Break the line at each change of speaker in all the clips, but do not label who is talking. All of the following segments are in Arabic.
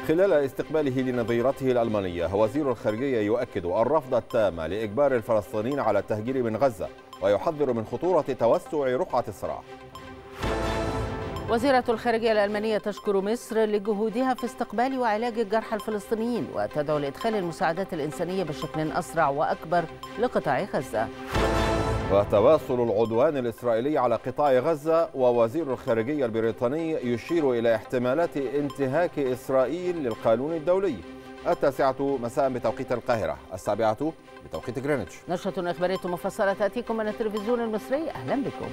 خلال استقباله لنظيرته الألمانية، وزير الخارجية يؤكد الرفض التام لإجبار الفلسطينيين على التهجير من غزة، ويحذر من خطورة توسع رقعة الصراع.
وزيرة الخارجية الألمانية تشكر مصر لجهودها في استقبال وعلاج الجرحى الفلسطينيين، وتدعو لإدخال المساعدات الإنسانية بشكل أسرع وأكبر لقطاع غزة.
وتواصل العدوان الإسرائيلي على قطاع غزة، ووزير الخارجية البريطاني يشير إلى احتمالات انتهاك إسرائيل للقانون الدولي. 9 مساء بتوقيت القاهرة، 7 بتوقيت غرينتش.
نشرة إخبارية مفصلة تأتيكم من التلفزيون المصري، أهلا بكم.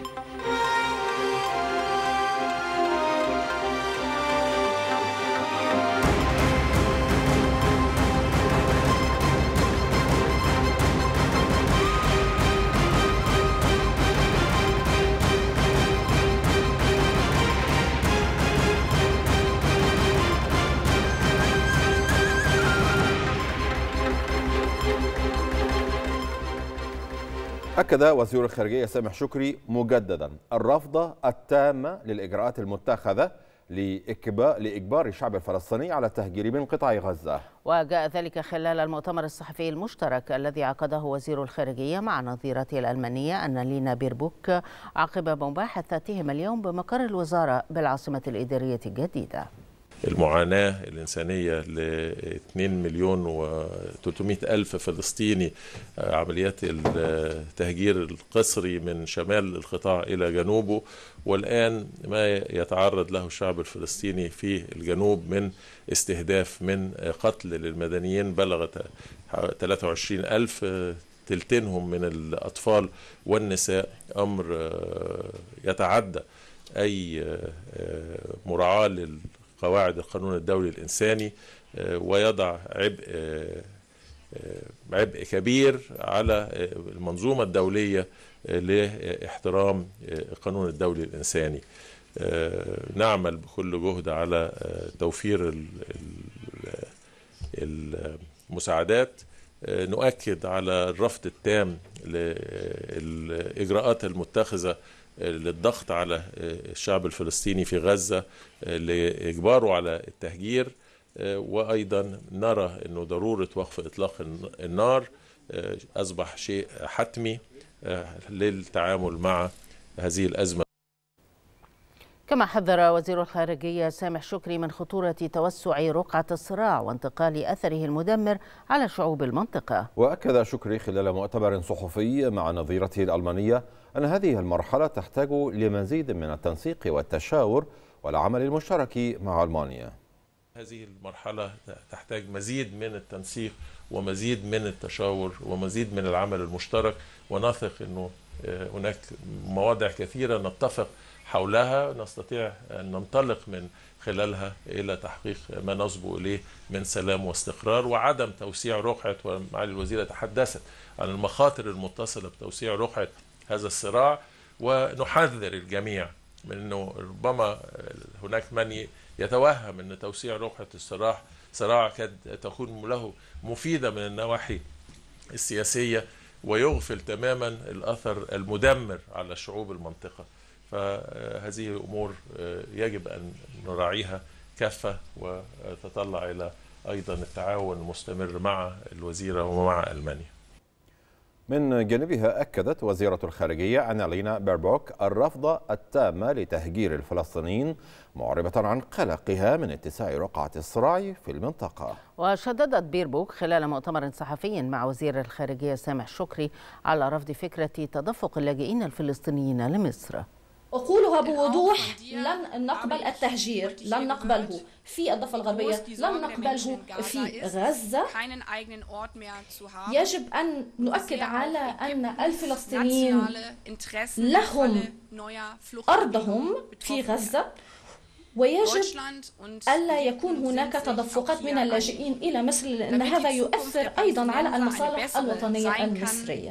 أكد وزير الخارجية سامح شكري مجددا الرفض التام للإجراءات المتخذة لإجبار الشعب الفلسطيني على التهجير من قطاع غزة.
وجاء ذلك خلال المؤتمر الصحفي المشترك الذي عقده وزير الخارجية مع نظيرته الألمانية أنالينا بيربوك عقب مباحثاتهما اليوم بمقر الوزارة بالعاصمة الإدارية الجديدة.
المعاناة الإنسانية ل 2,300,000 فلسطيني، عمليات التهجير القسري من شمال القطاع إلى جنوبه، والآن ما يتعرض له الشعب الفلسطيني في الجنوب من استهداف، من قتل للمدنيين بلغت 23,000، تلتينهم من الأطفال والنساء، أمر يتعدى أي مراعاة قواعد القانون الدولي الإنساني، ويضع عبء كبير على المنظومة الدولية لاحترام القانون الدولي الإنساني. نعمل بكل جهد على توفير المساعدات. نؤكد على الرفض التام للإجراءات المتخذة للضغط على الشعب الفلسطيني في غزة لإجباره على التهجير، وأيضا نرى أنه ضرورة وقف إطلاق النار أصبح شيء حتمي للتعامل مع هذه الأزمة.
كما حذر وزير الخارجية سامح شكري من خطورة توسع رقعة الصراع وانتقال أثره المدمر على شعوب المنطقة.
وأكد شكري خلال مؤتمر صحفي مع نظيرته الألمانية أن هذه المرحلة تحتاج لمزيد من التنسيق والتشاور والعمل المشترك مع ألمانيا.
هذه المرحلة تحتاج مزيد من التنسيق ومزيد من التشاور ومزيد من العمل المشترك، ونثق أنه هناك مواضع كثيرة نتفق حولها نستطيع أن ننطلق من خلالها إلى تحقيق ما نصبو إليه من سلام واستقرار وعدم توسيع رقعة. ومعالي الوزيرة تحدثت عن المخاطر المتصلة بتوسيع رقعة هذا الصراع، ونحذر الجميع من أنه ربما هناك من يتوهم أن توسيع رقعة صراع قد تكون له مفيدة من النواحي السياسية ويغفل تماما الأثر المدمر على شعوب المنطقة. فهذه الأمور يجب أن نراعيها كافة، وتطلع إلى أيضا التعاون المستمر مع الوزيرة ومع ألمانيا.
من جانبها أكدت وزيرة الخارجية أنالينا بيربوك الرفض التام لتهجير الفلسطينيين، معربة عن قلقها من اتساع رقعة الصراع في المنطقة.
وشددت بيربوك خلال مؤتمر صحفي مع وزير الخارجية سامح شكري على رفض فكرة تدفق اللاجئين الفلسطينيين لمصر.
أقولها بوضوح: لن نقبل التهجير، لن نقبله في الضفة الغربية، لن نقبله في غزة. يجب أن نؤكد على أن الفلسطينيين لهم أرضهم في غزة، ويجب ألا يكون هناك تدفقات من اللاجئين إلى مصر، لأن هذا يؤثر أيضا على المصالح الوطنية المصرية.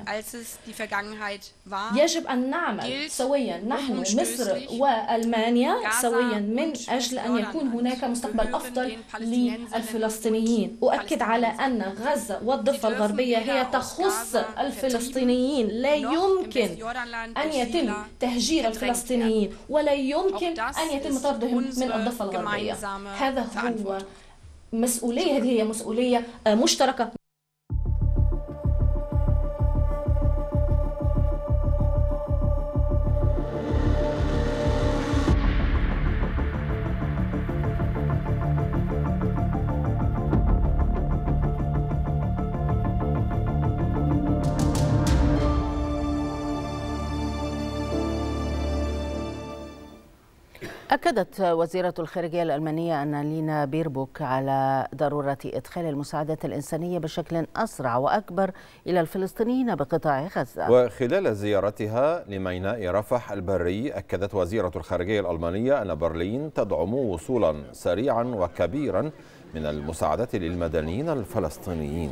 يجب أن نعمل سويا نحن مصر وألمانيا سويا من أجل أن يكون هناك مستقبل أفضل للفلسطينيين. أؤكد على أن غزة والضفة الغربية هي تخص الفلسطينيين، لا يمكن أن يتم تهجير الفلسطينيين ولا يمكن أن يتم طردهم من الضفة الغربية. هذا هو مسؤولية، هذه هي مسؤولية مشتركة.
أكدت وزيرة الخارجية الألمانية أنالينا بيربوك على ضرورة إدخال المساعدات الإنسانية بشكل أسرع وأكبر إلى الفلسطينيين بقطاع غزة.
وخلال زيارتها لميناء رفح البري أكدت وزيرة الخارجية الألمانية أن برلين تدعم وصولا سريعا وكبيرا من المساعدات للمدنيين الفلسطينيين.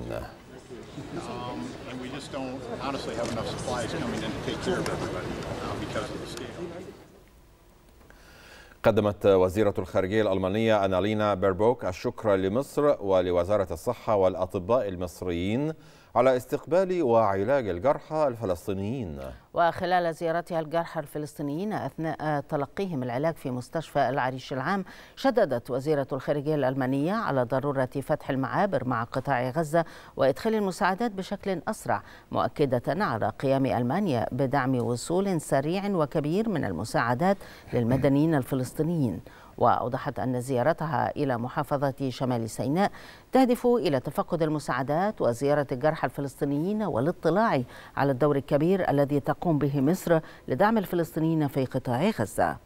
قدمت وزيرة الخارجية الألمانية أنالينا بيربوك الشكر لمصر ولوزارة الصحة والأطباء المصريين على استقبال وعلاج الجرحى الفلسطينيين.
وخلال زيارتها الجرحى الفلسطينيين أثناء تلقيهم العلاج في مستشفى العريش العام، شددت وزيرة الخارجية الألمانية على ضرورة فتح المعابر مع قطاع غزة وإدخال المساعدات بشكل أسرع، مؤكدة على قيام ألمانيا بدعم وصول سريع وكبير من المساعدات للمدنيين الفلسطينيين. وأوضحت أن زيارتها إلى محافظة شمال سيناء تهدف إلى تفقد المساعدات وزيارة الجرحى الفلسطينيين والاطلاع على الدور الكبير الذي تقوم به مصر لدعم الفلسطينيين في قطاع غزة.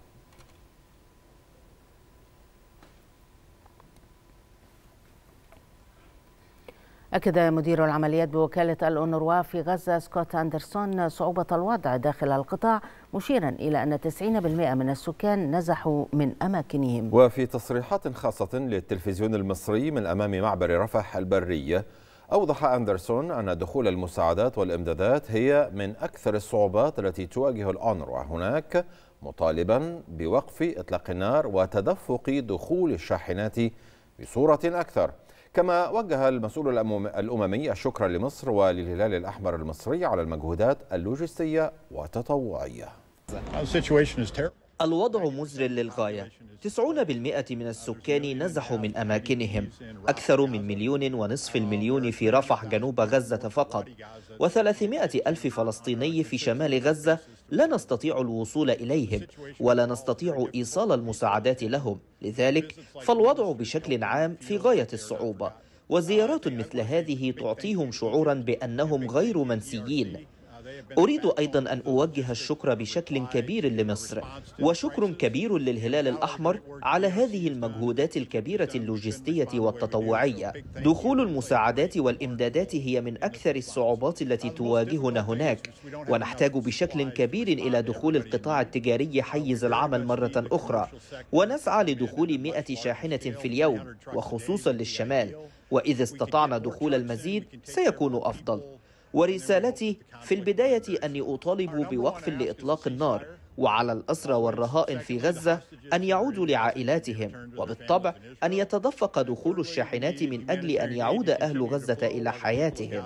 أكد مدير العمليات بوكالة الأونروا في غزة سكوت أندرسون صعوبة الوضع داخل القطاع، مشيرا إلى أن 90% من السكان نزحوا من أماكنهم.
وفي تصريحات خاصة للتلفزيون المصري من أمام معبر رفح البرية، أوضح أندرسون أن دخول المساعدات والإمدادات هي من أكثر الصعوبات التي تواجه الأونروا هناك، مطالبا بوقف إطلاق النار وتدفق دخول الشاحنات بصورة أكثر. كما وجه المسؤول الأممي الشكر لمصر وللهلال الأحمر المصري على المجهودات اللوجستية والتطوعية.
الوضع مزر للغاية. 90% من السكان نزحوا من أماكنهم، أكثر من 1.5 مليون في رفح جنوب غزة فقط، و300,000 فلسطيني في شمال غزة لا نستطيع الوصول إليهم ولا نستطيع إيصال المساعدات لهم. لذلك فالوضع بشكل عام في غاية الصعوبة، وزيارات مثل هذه تعطيهم شعورا بأنهم غير منسيين. أريد أيضا أن أوجه الشكر بشكل كبير لمصر، وشكر كبير للهلال الأحمر على هذه المجهودات الكبيرة اللوجستية والتطوعية. دخول المساعدات والإمدادات هي من أكثر الصعوبات التي تواجهنا هناك، ونحتاج بشكل كبير إلى دخول القطاع التجاري حيز العمل مرة أخرى، ونسعى لدخول 100 شاحنة في اليوم وخصوصا للشمال، وإذا استطعنا دخول المزيد سيكون أفضل. ورسالتي في البداية أني أطالب بوقف لإطلاق النار، وعلى الأسرى والرهائن في غزة أن يعودوا لعائلاتهم، وبالطبع أن يتدفق دخول الشاحنات من أجل أن يعود أهل غزة إلى حياتهم.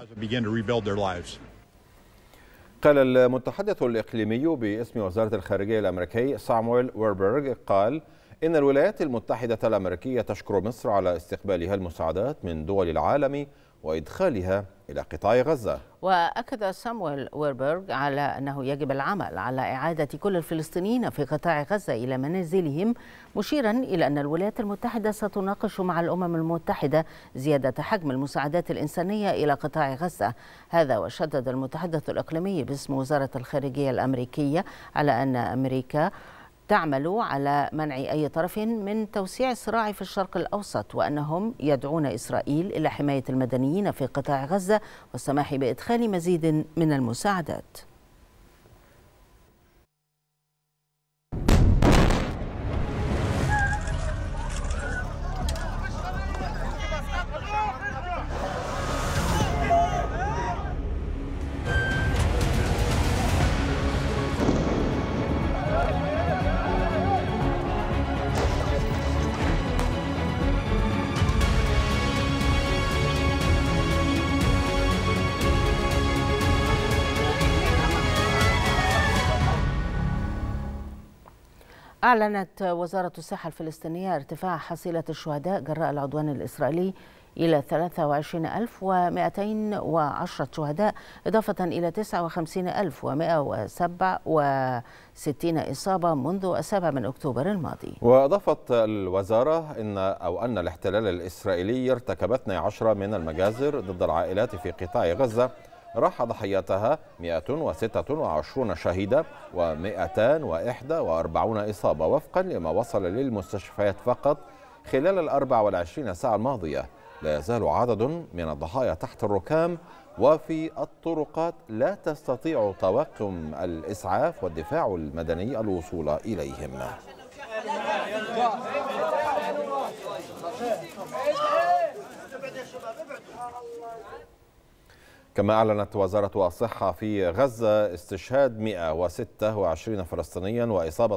قال المتحدث الإقليمي باسم وزارة الخارجية الأمريكي سامويل ويربرغ قال إن الولايات المتحدة الأمريكية تشكر مصر على استقبالها المساعدات من دول العالم وإدخالها إلى قطاع غزة.
وأكد سامويل ويربرغ على أنه يجب العمل على إعادة كل الفلسطينيين في قطاع غزة إلى منازلهم، مشيرا إلى أن الولايات المتحدة ستناقش مع الأمم المتحدة زيادة حجم المساعدات الإنسانية إلى قطاع غزة. هذا وشدد المتحدث الإقليمي باسم وزارة الخارجية الأمريكية على أن أمريكا تعمل على منع أي طرف من توسيع الصراع في الشرق الأوسط، وأنهم يدعون إسرائيل إلى حماية المدنيين في قطاع غزة والسماح بإدخال مزيد من المساعدات. أعلنت وزارة الصحة الفلسطينية ارتفاع حصيلة الشهداء جراء العدوان الإسرائيلي إلى 23210 شهداء، إضافة إلى 59167 إصابة منذ 7 أكتوبر الماضي.
وأضافت الوزارة أن الاحتلال الإسرائيلي ارتكب 12 من المجازر ضد العائلات في قطاع غزة، راح ضحيتها 126 شهيدا و241 إصابة وفقا لما وصل للمستشفيات فقط خلال 24 ساعة الماضية. لا يزال عدد من الضحايا تحت الركام وفي الطرقات، لا تستطيع طواقم الإسعاف والدفاع المدني الوصول إليهم. كما أعلنت وزارة الصحة في غزة استشهاد 126 فلسطينيا وإصابة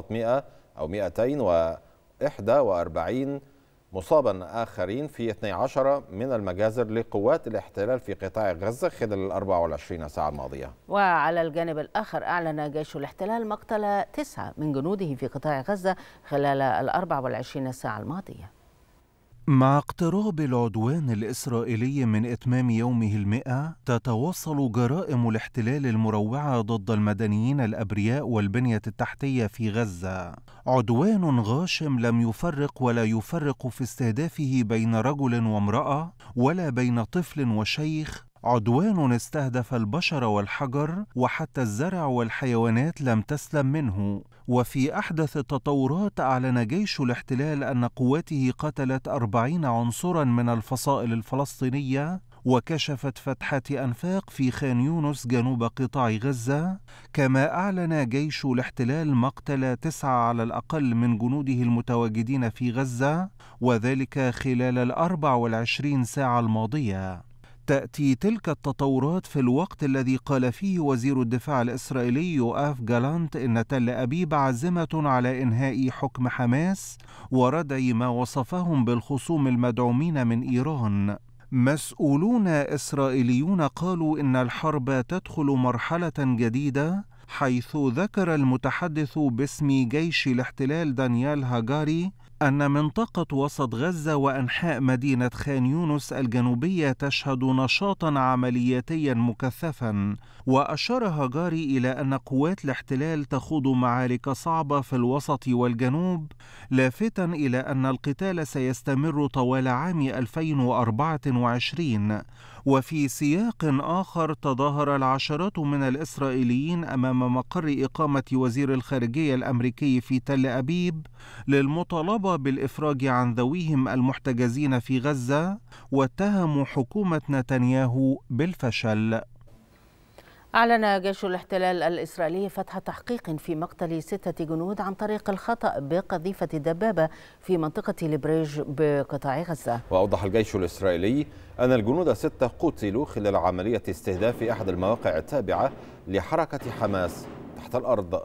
241 مصابا آخرين في 12 من المجازر لقوات الاحتلال في قطاع غزة خلال 24 ساعة الماضية.
وعلى الجانب الآخر أعلن جيش الاحتلال مقتل 9 من جنوده في قطاع غزة خلال 24 ساعة الماضية.
مع اقتراب العدوان الإسرائيلي من إتمام يومه 100، تتواصل جرائم الاحتلال المروعة ضد المدنيين الأبرياء والبنية التحتية في غزة. عدوان غاشم لم يفرق ولا يفرق في استهدافه بين رجل وامرأة ولا بين طفل وشيخ. عدوان استهدف البشر والحجر، وحتى الزرع والحيوانات لم تسلم منه. وفي أحدث التطورات أعلن جيش الاحتلال أن قواته قتلت 40 عنصرا من الفصائل الفلسطينية، وكشفت فتحات أنفاق في خان يونس جنوب قطاع غزة. كما أعلن جيش الاحتلال مقتل 9 على الأقل من جنوده المتواجدين في غزة، وذلك خلال 24 ساعة الماضية. تأتي تلك التطورات في الوقت الذي قال فيه وزير الدفاع الإسرائيلي يوآف جالانت إن تل أبيب عازمة على إنهاء حكم حماس وردع ما وصفهم بالخصوم المدعومين من إيران. مسؤولون إسرائيليون قالوا إن الحرب تدخل مرحلة جديدة، حيث ذكر المتحدث باسم جيش الاحتلال دانيال هاجاري أن منطقة وسط غزة وأنحاء مدينة خان يونس الجنوبية تشهد نشاطا عملياتيا مكثفا. وأشار هاجاري إلى أن قوات الاحتلال تخوض معارك صعبة في الوسط والجنوب، لافتا إلى أن القتال سيستمر طوال عام 2024. وفي سياق آخر، تظاهر العشرات من الإسرائيليين أمام مقر إقامة وزير الخارجية الأمريكي في تل أبيب للمطالبة بالإفراج عن ذويهم المحتجزين في غزة، واتهموا حكومة نتنياهو بالفشل.
أعلن جيش الاحتلال الإسرائيلي فتح تحقيق في مقتل 6 جنود عن طريق الخطأ بقذيفة دبابة في منطقة البريج بقطاع غزة.
وأوضح الجيش الإسرائيلي أن الجنود 6 قتلوا خلال عملية استهداف أحد المواقع التابعة لحركة حماس تحت الأرض.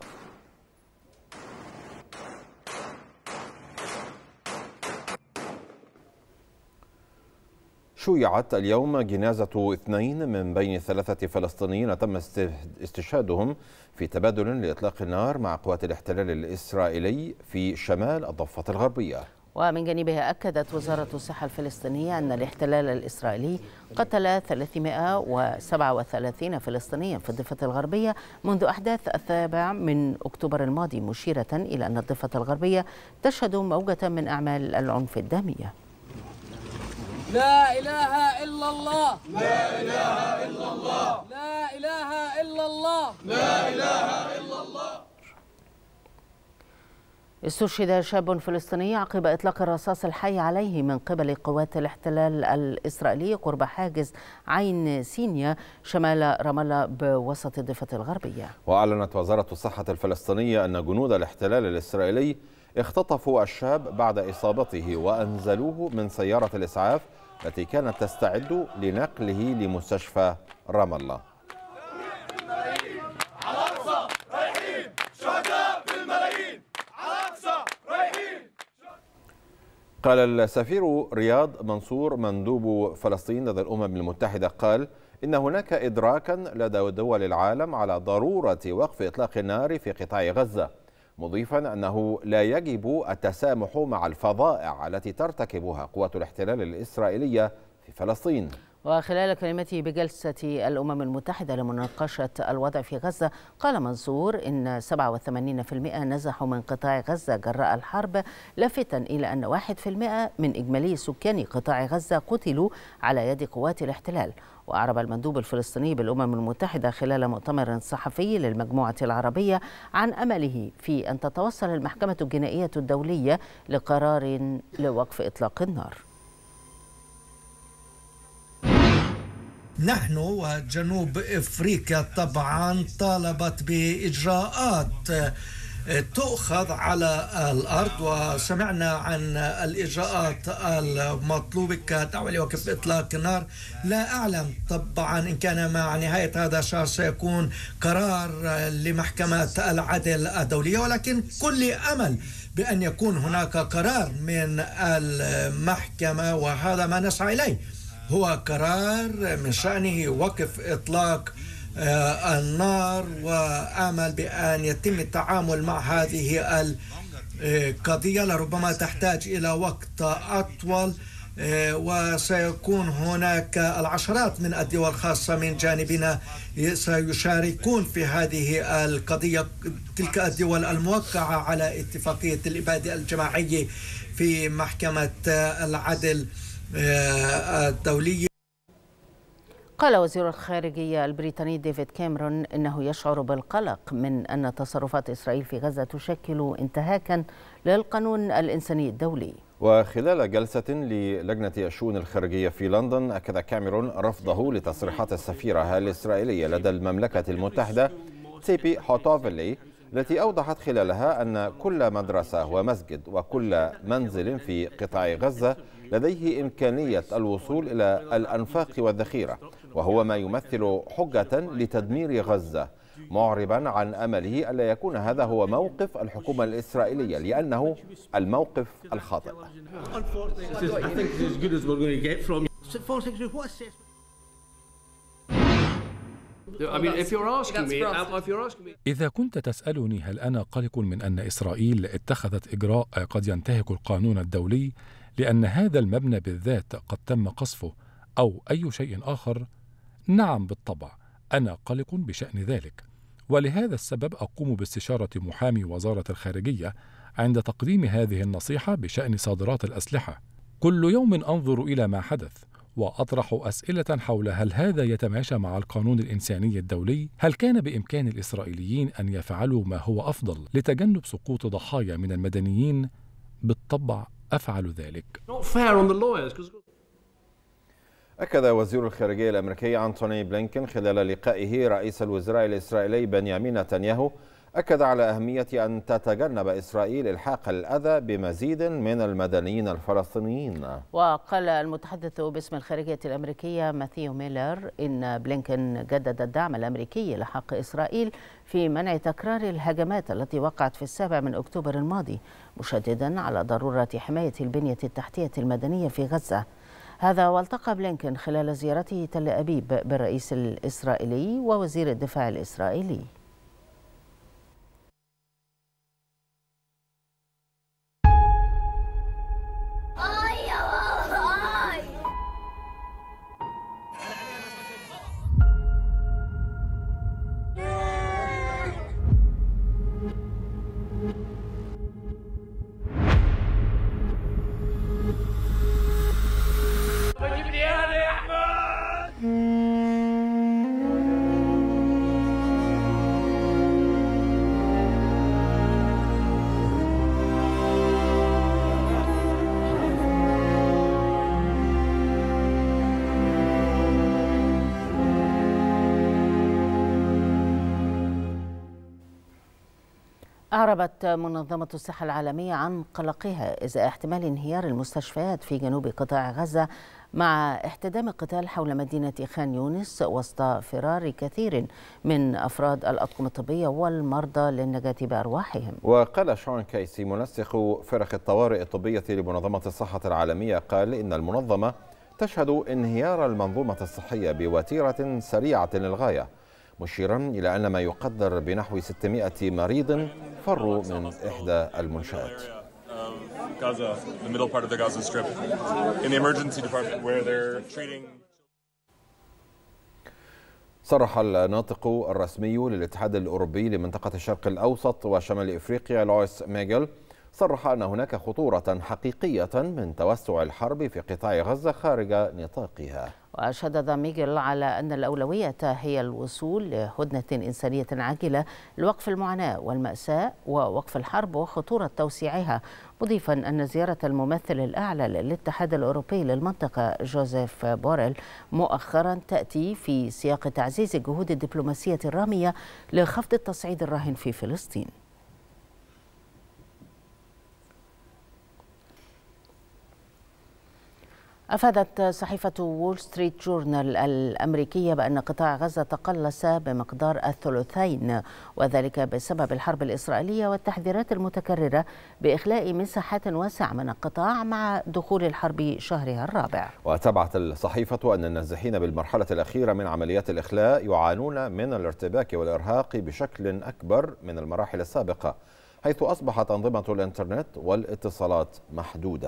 شُيعت اليوم جنازة 2 من بين 3 فلسطينيين تم استشهادهم في تبادل لإطلاق النار مع قوات الاحتلال الإسرائيلي في شمال الضفة الغربية.
ومن جانبها أكدت وزارة الصحة الفلسطينية أن الاحتلال الإسرائيلي قتل 337 فلسطينيا في الضفة الغربية منذ أحداث 7 أكتوبر الماضي، مشيرة إلى أن الضفة الغربية تشهد موجة من أعمال العنف الدامية.
لا إله إلا الله، لا إله إلا الله، لا إله إلا الله، لا إله إلا الله.
استشهد شاب فلسطيني عقب إطلاق الرصاص الحي عليه من قبل قوات الاحتلال الإسرائيلي قرب حاجز عين سينيا شمال رام الله بوسط الضفة الغربية.
وأعلنت وزارة الصحة الفلسطينية أن جنود الاحتلال الإسرائيلي اختطفوا الشاب بعد إصابته وأنزلوه من سيارة الإسعاف التي كانت تستعد لنقله لمستشفى رام الله. قال السفير رياض منصور مندوب فلسطين لدى الأمم المتحدة قال إن هناك إدراكا لدى دول العالم على ضرورة وقف إطلاق النار في قطاع غزة، مضيفا أنه لا يجب التسامح مع الفظائع التي ترتكبها قوات الاحتلال الإسرائيلية في فلسطين.
وخلال كلمته بجلسة الأمم المتحدة لمناقشة الوضع في غزة، قال منصور إن 87% نزحوا من قطاع غزة جراء الحرب، لافتاً إلى أن 1% من إجمالي سكان قطاع غزة قتلوا على يد قوات الاحتلال. وأعرب المندوب الفلسطيني بالأمم المتحدة خلال مؤتمر صحفي للمجموعة العربية عن أمله في أن تتوصل المحكمة الجنائية الدولية لقرار لوقف إطلاق النار.
نحن وجنوب إفريقيا طبعا طالبت بإجراءات تؤخذ على الأرض، وسمعنا عن الإجراءات المطلوبة كدعوة لوقف إطلاق النار. لا أعلم طبعا إن كان مع نهاية هذا الشهر سيكون قرار لمحكمة العدل الدولية، ولكن كل أمل بأن يكون هناك قرار من المحكمة، وهذا ما نسعى إليه. هو قرار من شأنه وقف إطلاق النار، وآمل بأن يتم التعامل مع هذه القضية. لربما تحتاج إلى وقت أطول، وسيكون هناك العشرات من الدول الخاصة من جانبنا سيشاركون في هذه القضية، تلك الدول الموقعة على اتفاقية الإبادة الجماعية في محكمة العدل الدولية.
قال وزير الخارجية البريطاني ديفيد كاميرون إنه يشعر بالقلق من أن تصرفات إسرائيل في غزة تشكل انتهاكا للقانون الإنساني الدولي.
وخلال جلسة للجنة الشؤون الخارجية في لندن، أكد كاميرون رفضه لتصريحات السفيرة الإسرائيلية لدى المملكة المتحدة تسيبي هوتوفيلي، التي أوضحت خلالها أن كل مدرسة ومسجد وكل منزل في قطاع غزة لديه إمكانية الوصول إلى الأنفاق والذخيرة، وهو ما يمثل حجة لتدمير غزة، معربا عن أمله ألا يكون هذا هو موقف الحكومة الإسرائيلية، لأنه الموقف الخاطئ.
إذا كنت تسألني هل أنا قلق من أن إسرائيل اتخذت إجراء قد ينتهك القانون الدولي لأن هذا المبنى بالذات قد تم قصفه أو أي شيء آخر؟ نعم بالطبع، أنا قلق بشأن ذلك، ولهذا السبب أقوم باستشارة محامي وزارة الخارجية عند تقديم هذه النصيحة بشأن صادرات الأسلحة. كل يوم أنظر إلى ما حدث وأطرح أسئلة حول هل هذا يتماشى مع القانون الإنساني الدولي؟ هل كان بإمكان الإسرائيليين أن يفعلوا ما هو أفضل لتجنب سقوط ضحايا من المدنيين؟ بالطبع أفعل ذلك.
أكد وزير الخارجية الأمريكي أنتوني بلينكن خلال لقائه رئيس الوزراء الإسرائيلي بنيامين نتنياهو، أكد على أهمية أن تتجنب إسرائيل إلحاق الأذى بمزيد من المدنيين الفلسطينيين.
وقال المتحدث باسم الخارجية الأمريكية ماثيو ميلر إن بلينكن جدد الدعم الأمريكي لحق إسرائيل في منع تكرار الهجمات التي وقعت في 7 أكتوبر الماضي، مشددا على ضرورة حماية البنية التحتية المدنية في غزة. هذا والتقى بلينكن خلال زيارته تل أبيب بالرئيس الإسرائيلي ووزير الدفاع الإسرائيلي. أعربت منظمة الصحة العالمية عن قلقها إزاء احتمال انهيار المستشفيات في جنوب قطاع غزة مع احتدام القتال حول مدينة خان يونس وسط فرار كثير من أفراد الأطقم الطبية والمرضى للنجاة بأرواحهم.
وقال شون كيسي منسق فرق الطوارئ الطبية لمنظمة الصحة العالمية، قال إن المنظمة تشهد انهيار المنظومة الصحية بوتيرة سريعة للغاية، مشيرا إلى أن ما يقدر بنحو 600 مريض فروا من إحدى المنشآت. صرح الناطق الرسمي للاتحاد الأوروبي لمنطقة الشرق الأوسط وشمال إفريقيا لويس ميغيل صرح أن هناك خطورة حقيقية من توسع الحرب في قطاع غزة خارج نطاقها.
وشدد ميغيل على أن الأولوية هي الوصول لهدنة إنسانية عاجلة لوقف المعاناة والمأساة ووقف الحرب وخطورة توسيعها، مضيفا أن زيارة الممثل الأعلى للاتحاد الأوروبي للمنطقة جوزيف بوريل مؤخرا تأتي في سياق تعزيز الجهود الدبلوماسية الرامية لخفض التصعيد الراهن في فلسطين. أفادت صحيفة وول ستريت جورنال الأمريكية بأن قطاع غزة تقلص بمقدار الثلثين، وذلك بسبب الحرب الإسرائيلية والتحذيرات المتكررة بإخلاء مساحات واسعة من القطاع مع دخول الحرب شهرها الرابع.
وتبعت الصحيفة أن النازحين بالمرحلة الأخيرة من عمليات الإخلاء يعانون من الارتباك والإرهاق بشكل أكبر من المراحل السابقة، حيث أصبحت أنظمة الإنترنت والاتصالات محدودة.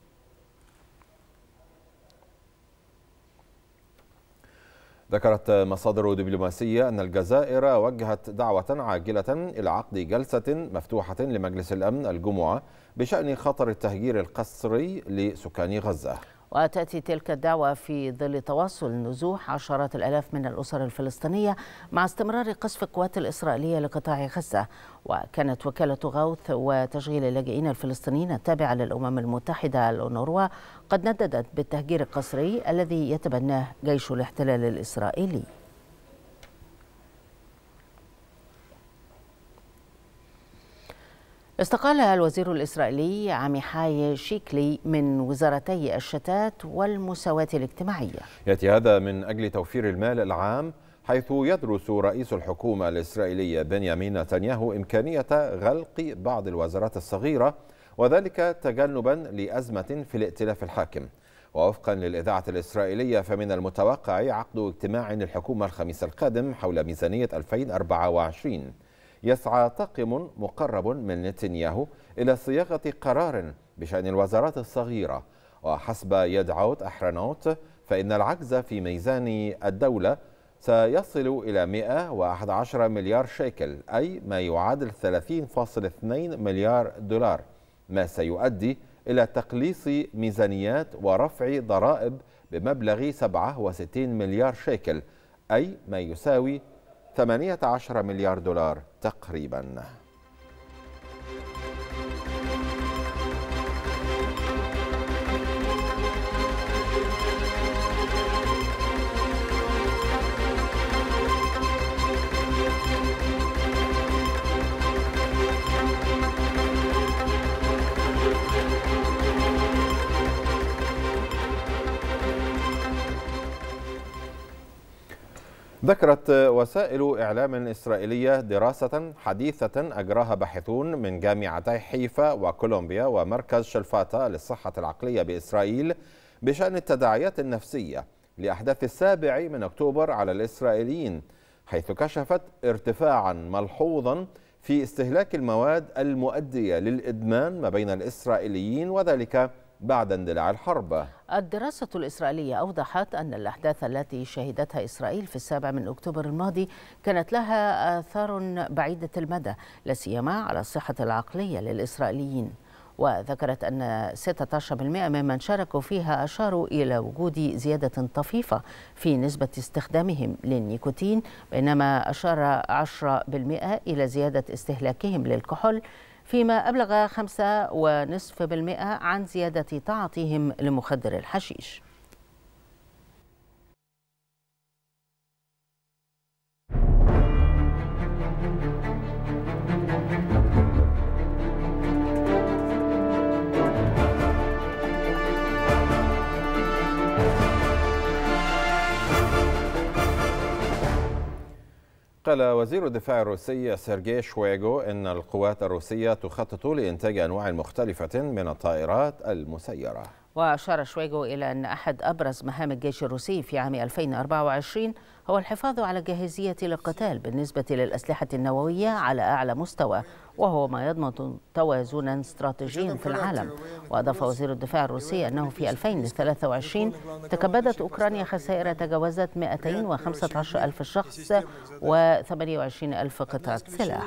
ذكرت مصادر دبلوماسية أن الجزائر وجهت دعوة عاجلة إلى عقد جلسة مفتوحة لمجلس الأمن الجمعة بشأن خطر التهجير القسري لسكان غزة.
وتأتي تلك الدعوة في ظل تواصل نزوح عشرات الآلاف من الأسر الفلسطينية مع استمرار قصف القوات الإسرائيلية لقطاع غزة. وكانت وكالة غوث وتشغيل اللاجئين الفلسطينيين التابعة للأمم المتحدة الأونروا قد نددت بالتهجير القسري الذي يتبناه جيش الاحتلال الإسرائيلي. استقال الوزير الإسرائيلي عميحاي شيكلي من وزارتي الشتات والمساواة الاجتماعية.
يأتي هذا من أجل توفير المال العام، حيث يدرس رئيس الحكومة الإسرائيلية بنيامين نتنياهو إمكانية غلق بعض الوزارات الصغيرة، وذلك تجنبا لأزمة في الائتلاف الحاكم. ووفقا للإذاعة الإسرائيلية فمن المتوقع عقد اجتماع للحكومة الخميس القادم حول ميزانية 2024. يسعى طاقم مقرب من نتنياهو إلى صياغة قرار بشأن الوزارات الصغيرة. وحسب يدعوت أحرنوت فإن العجز في ميزان الدولة سيصل إلى 111 مليار شيكل، أي ما يعادل 30.2 مليار دولار، ما سيؤدي إلى تقليص ميزانيات ورفع ضرائب بمبلغ 67 مليار شيكل، أي ما يساوي 18 مليار دولار تقريبا. ذكرت وسائل إعلام إسرائيلية دراسة حديثة أجراها باحثون من جامعتي حيفا وكولومبيا ومركز شلفاتا للصحة العقلية بإسرائيل بشأن التداعيات النفسية لأحداث 7 أكتوبر على الإسرائيليين، حيث كشفت ارتفاعا ملحوظا في استهلاك المواد المؤدية للإدمان ما بين الإسرائيليين، وذلك بعد اندلاع الحرب.
الدراسة الإسرائيلية أوضحت أن الأحداث التي شهدتها إسرائيل في 7 أكتوبر الماضي كانت لها آثار بعيدة المدى، لا سيما على الصحة العقلية للإسرائيليين. وذكرت أن 16% ممن شاركوا فيها أشاروا إلى وجود زيادة طفيفة في نسبة استخدامهم للنيكوتين، بينما أشار 10% إلى زيادة استهلاكهم للكحول، فيما أبلغ 5.5% عن زيادة تعاطيهم لمخدر الحشيش.
قال وزير الدفاع الروسي سيرجي شويغو إن القوات الروسية تخطط لإنتاج أنواع مختلفة من الطائرات المسيرة.
وأشار شويغو إلى أن أحد أبرز مهام الجيش الروسي في عام 2024 هو الحفاظ على الجاهزية للقتال بالنسبة للأسلحة النووية على أعلى مستوى، وهو ما يضمن توازنا استراتيجيا في العالم. وأضاف وزير الدفاع الروسي أنه في 2023 تكبدت أوكرانيا خسائر تجاوزت 215,000 شخص و28,000 قطعة سلاح.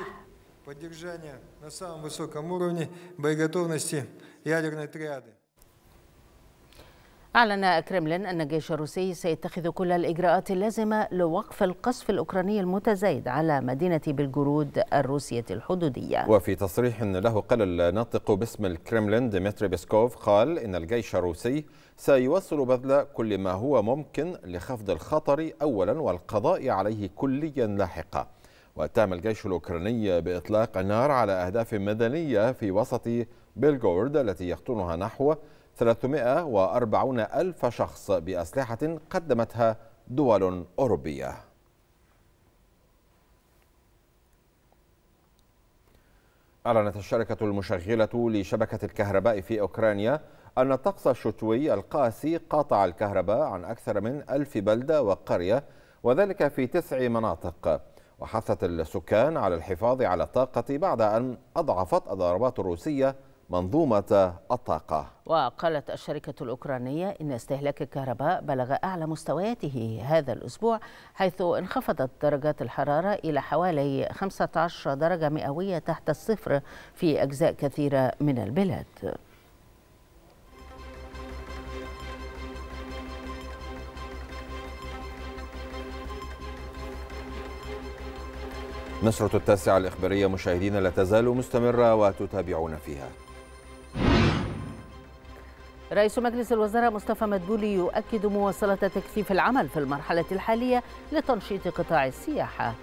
أعلن كريملين أن الجيش الروسي سيتخذ كل الإجراءات اللازمة لوقف القصف الأوكراني المتزايد على مدينة بلغورود الروسية الحدودية.
وفي تصريح له قال الناطق باسم الكريملين ديمتري بيسكوف قال إن الجيش الروسي سيواصل بذل كل ما هو ممكن لخفض الخطر أولا والقضاء عليه كليا لاحقا. واتهم الجيش الأوكراني بإطلاق النار على أهداف مدنية في وسط بلغورود التي يقطنها نحو 340,000 شخص بأسلحة قدمتها دول أوروبية. أعلنت الشركة المشغلة لشبكة الكهرباء في أوكرانيا أن الطقس الشتوي القاسي قاطع الكهرباء عن أكثر من 1000 بلدة وقرية، وذلك في 9 مناطق. وحثت السكان على الحفاظ على الطاقة بعد أن أضعفت الضربات الروسية منظومة الطاقة.
وقالت الشركة الأوكرانية إن استهلاك الكهرباء بلغ أعلى مستوياته هذا الأسبوع، حيث انخفضت درجات الحرارة إلى حوالي 15 درجة مئوية تحت الصفر في أجزاء كثيرة من البلاد.
نشرة 9 الإخبارية مشاهدينا لا تزال مستمرة وتتابعون فيها.
رئيس مجلس الوزراء مصطفى مدبولي يؤكد مواصلة تكثيف العمل في المرحلة الحالية لتنشيط قطاع السياحة.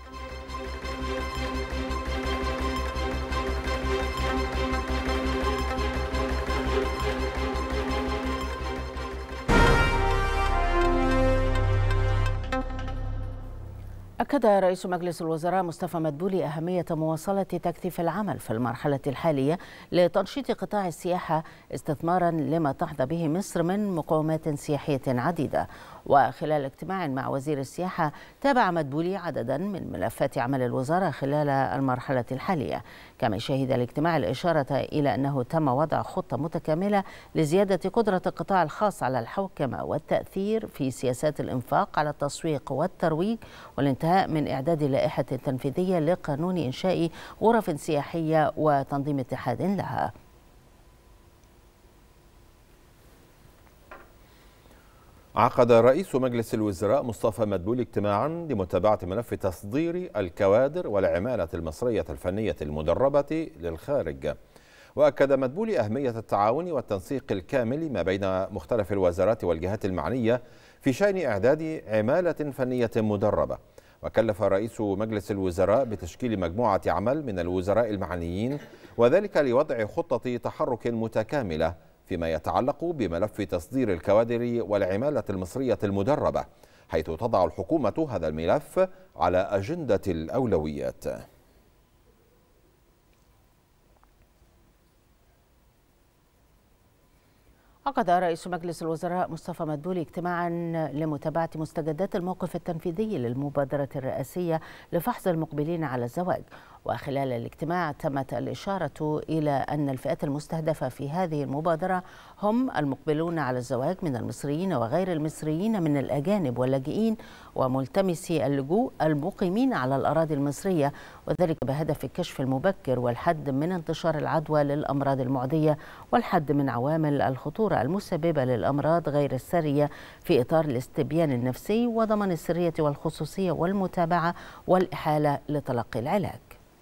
أكد رئيس مجلس الوزراء مصطفى مدبولي أهمية مواصلة تكثيف العمل في المرحلة الحالية لتنشيط قطاع السياحة استثمارا لما تحظى به مصر من مقومات سياحية عديدة. وخلال اجتماع مع وزير السياحة تابع مدبولي عددا من ملفات عمل الوزارة خلال المرحلة الحالية. كما شهد الاجتماع الإشارة إلى أنه تم وضع خطة متكاملة لزيادة قدرة القطاع الخاص على الحوكمة والتأثير في سياسات الإنفاق على التسويق والترويج، والانتهاء من إعداد لائحة تنفيذية لقانون إنشاء غرف سياحية وتنظيم اتحاد لها.
عقد رئيس مجلس الوزراء مصطفى مدبولي اجتماعا لمتابعة ملف تصدير الكوادر والعمالة المصرية الفنية المدربة للخارج. وأكد مدبولي أهمية التعاون والتنسيق الكامل ما بين مختلف الوزارات والجهات المعنية في شأن إعداد عمالة فنية مدربة. وكلف رئيس مجلس الوزراء بتشكيل مجموعة عمل من الوزراء المعنيين، وذلك لوضع خطة تحرك متكاملة فيما يتعلق بملف تصدير الكوادر والعمالة المصرية المدربة، حيث تضع الحكومة هذا الملف على أجندة الأولويات.
عقد رئيس مجلس الوزراء مصطفى مدبولي اجتماعا لمتابعة مستجدات الموقف التنفيذي للمبادرة الرئاسية لفحص المقبلين على الزواج. وخلال الاجتماع تمت الإشارة إلى أن الفئات المستهدفة في هذه المبادرة هم المقبلون على الزواج من المصريين وغير المصريين من الأجانب واللاجئين وملتمسي اللجوء المقيمين على الأراضي المصرية، وذلك بهدف الكشف المبكر والحد من انتشار العدوى للأمراض المعدية والحد من عوامل الخطورة المسببة للأمراض غير السارية في إطار الاستبيان النفسي وضمان السرية والخصوصية والمتابعة والإحالة لتلقي العلاج.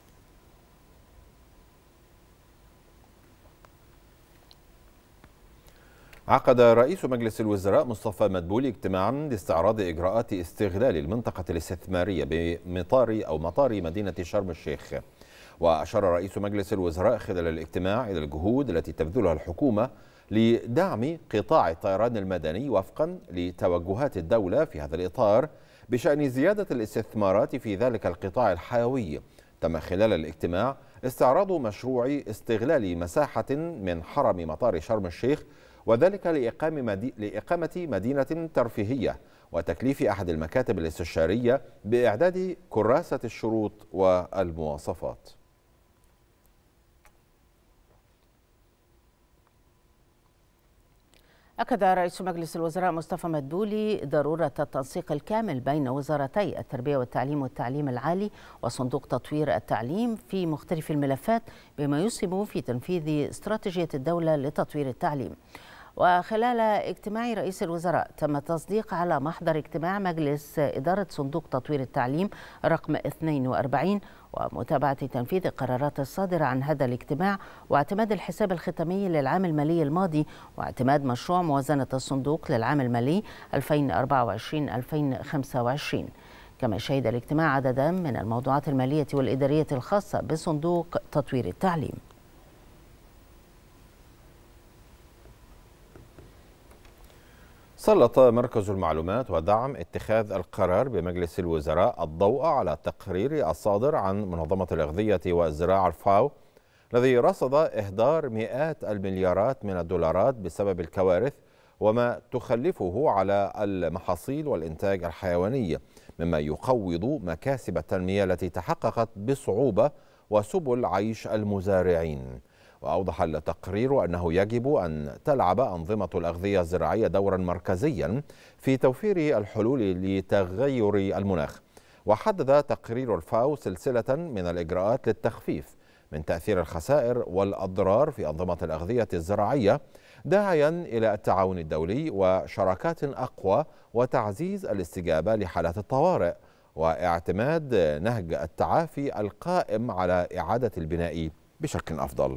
عقد رئيس مجلس الوزراء مصطفى مدبولي اجتماعا لاستعراض إجراءات استغلال المنطقة الاستثمارية مطار مدينة شرم الشيخ. وأشار رئيس مجلس الوزراء خلال الاجتماع إلى الجهود التي تبذلها الحكومة لدعم قطاع الطيران المدني وفقا لتوجهات الدولة في هذا الإطار بشأن زيادة الاستثمارات في ذلك القطاع الحيوي. تم خلال الاجتماع استعراض مشروع استغلال مساحة من حرم مطار شرم الشيخ وذلك لإقامة مدينة ترفيهية وتكليف أحد المكاتب الاستشارية بإعداد كراسة الشروط والمواصفات.
أكد رئيس مجلس الوزراء مصطفى مدبولي ضرورة التنسيق الكامل بين وزارتي التربية والتعليم والتعليم العالي وصندوق تطوير التعليم في مختلف الملفات بما يسهم في تنفيذ استراتيجية الدولة لتطوير التعليم. وخلال اجتماع رئيس الوزراء تم التصديق على محضر اجتماع مجلس إدارة صندوق تطوير التعليم رقم 42 ومتابعة تنفيذ القرارات الصادرة عن هذا الاجتماع واعتماد الحساب الختامي للعام المالي الماضي واعتماد مشروع موازنة الصندوق للعام المالي 2024-2025. كما شهد الاجتماع عددا من الموضوعات المالية والإدارية الخاصة بصندوق تطوير التعليم.
سلط مركز المعلومات ودعم اتخاذ القرار بمجلس الوزراء الضوء على التقرير الصادر عن منظمة الأغذية والزراعة الفاو الذي رصد إهدار مئات المليارات من الدولارات بسبب الكوارث وما تخلفه على المحاصيل والإنتاج الحيواني، مما يقوض مكاسب التنمية التي تحققت بصعوبة وسبل عيش المزارعين. وأوضح التقرير أنه يجب أن تلعب أنظمة الأغذية الزراعية دورا مركزيا في توفير الحلول لتغير المناخ. وحدد تقرير الفاو سلسلة من الإجراءات للتخفيف من تأثير الخسائر والأضرار في أنظمة الأغذية الزراعية، داعيا إلى التعاون الدولي وشراكات أقوى وتعزيز الاستجابة لحالات الطوارئ واعتماد نهج التعافي القائم على إعادة البناء بشكل أفضل.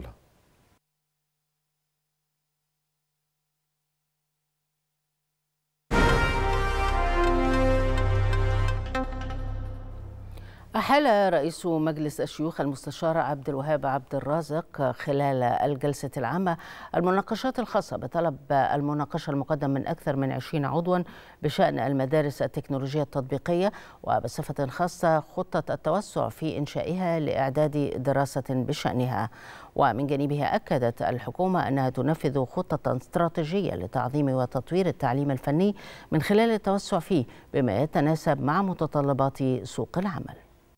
أحال رئيس مجلس الشيوخ المستشار عبد الوهاب عبد الرازق خلال الجلسة العامة المناقشات الخاصة بطلب المناقشة المقدم من أكثر من 20 عضوا بشأن المدارس التكنولوجية التطبيقية وبصفة خاصة خطة التوسع في إنشائها لإعداد دراسة بشأنها. ومن جانبها أكدت الحكومة أنها تنفذ خطة استراتيجية لتعظيم وتطوير التعليم الفني من خلال التوسع فيه بما يتناسب مع متطلبات سوق العمل.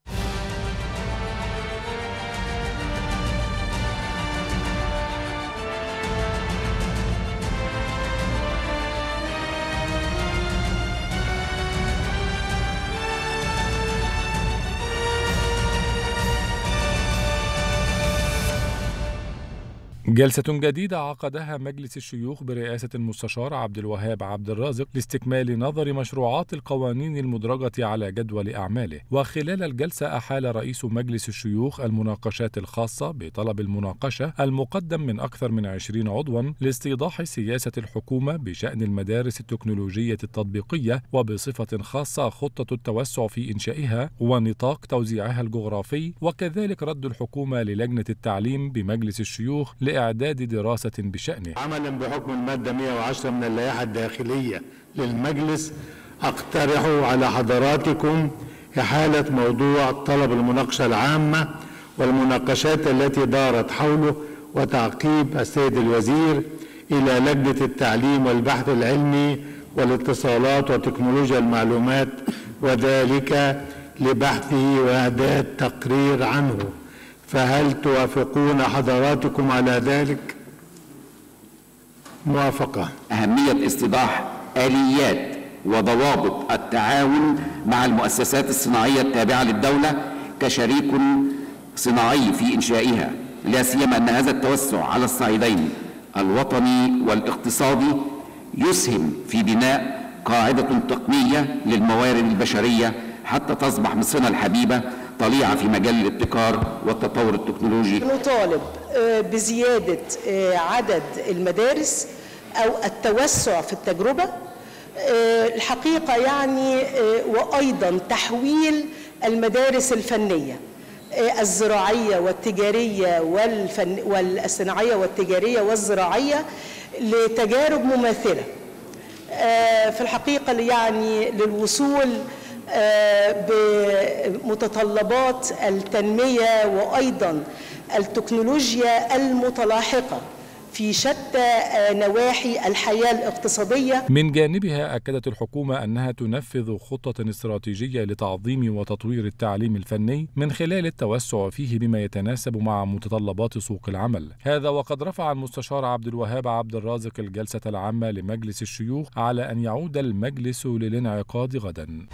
جلسة جديدة عقدها مجلس الشيوخ برئاسة المستشار عبد الوهاب عبد الرازق لاستكمال نظر مشروعات القوانين المدرجة على جدول أعماله. وخلال الجلسة أحال رئيس مجلس الشيوخ المناقشات الخاصة بطلب المناقشة المقدم من أكثر من 20 عضوا لاستيضاح سياسة الحكومة بشأن المدارس التكنولوجية التطبيقية وبصفة خاصة خطة التوسع في إنشائها ونطاق توزيعها الجغرافي، وكذلك رد الحكومة للجنة التعليم بمجلس الشيوخ لإعداد دراسة بشأنه.
عملا بحكم المادة 110 من اللائحة الداخلية للمجلس أقترح على حضراتكم إحالة موضوع طلب المناقشة العامة والمناقشات التي دارت حوله وتعقيب السيد الوزير إلى لجنة التعليم والبحث العلمي والاتصالات وتكنولوجيا المعلومات، وذلك لبحثه وإعداد تقرير عنه. فهل توافقون حضراتكم على ذلك؟ موافقة.
أهمية استيضاح آليات وضوابط التعاون مع المؤسسات الصناعية التابعة للدولة كشريك صناعي في إنشائها، لا سيما أن هذا التوسع على الصعيدين الوطني والاقتصادي يسهم في بناء قاعدة تقنية للموارد البشرية حتى تصبح مصرنا الحبيبة طليعة في مجال الابتكار والتطور التكنولوجي.
نطالب بزيادة عدد المدارس أو التوسع في التجربة الحقيقة يعني، وأيضا تحويل المدارس الفنية الزراعية والتجارية والصناعية والتجارية والزراعية لتجارب مماثلة في الحقيقة يعني للوصول بمتطلبات التنمية وأيضا التكنولوجيا المتلاحقة في شتى نواحي الحياة الاقتصادية.
من جانبها أكدت الحكومة أنها تنفذ خطة استراتيجية لتعظيم وتطوير التعليم الفني من خلال التوسع فيه بما يتناسب مع متطلبات سوق العمل. هذا وقد رفع المستشار عبد الوهاب عبد الرازق الجلسة العامة لمجلس الشيوخ على أن يعود المجلس للانعقاد غدا.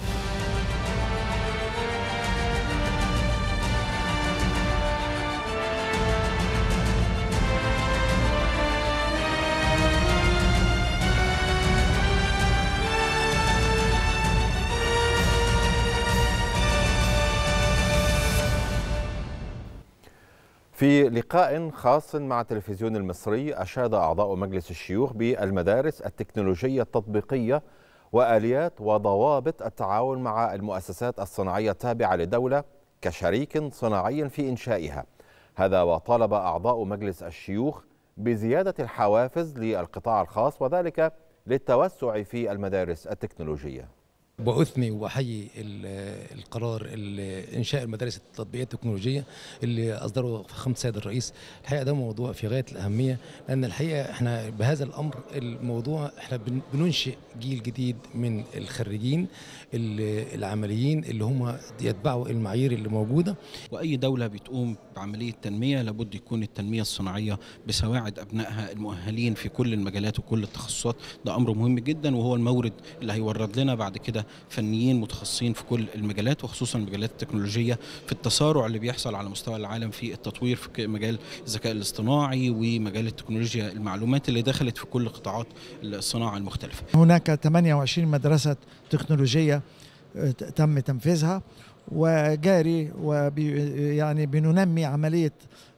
في لقاء خاص مع التلفزيون المصري أشاد أعضاء مجلس الشيوخ بالمدارس التكنولوجية التطبيقية وآليات وضوابط التعاون مع المؤسسات الصناعية التابعة للدولة كشريك صناعي في إنشائها. هذا وطالب أعضاء مجلس الشيوخ بزيادة الحوافز للقطاع الخاص وذلك للتوسع في المدارس التكنولوجية.
وأثني وأحيي القرار إنشاء المدارس التطبيقية التكنولوجية اللي أصدره فخامة السيد الرئيس. الحقيقة ده موضوع في غاية الأهمية، لأن الحقيقة إحنا بهذا الأمر الموضوع إحنا بننشئ جيل جديد من الخريجين العمليين اللي هم يتبعوا المعايير اللي موجودة.
وأي دولة بتقوم بعملية تنمية لابد يكون التنمية الصناعية بسواعد أبنائها المؤهلين في كل المجالات وكل التخصصات. ده أمر مهم جدا، وهو المورد اللي هيورد لنا بعد كده فنيين متخصصين في كل المجالات، وخصوصا المجالات التكنولوجية في التسارع اللي بيحصل على مستوى العالم في التطوير في مجال الذكاء الاصطناعي ومجال التكنولوجيا المعلومات اللي دخلت في كل قطاعات الصناعة المختلفة.
هناك 28 مدرسة تكنولوجية تم تنفيذها وجاري، يعني بننمي عملية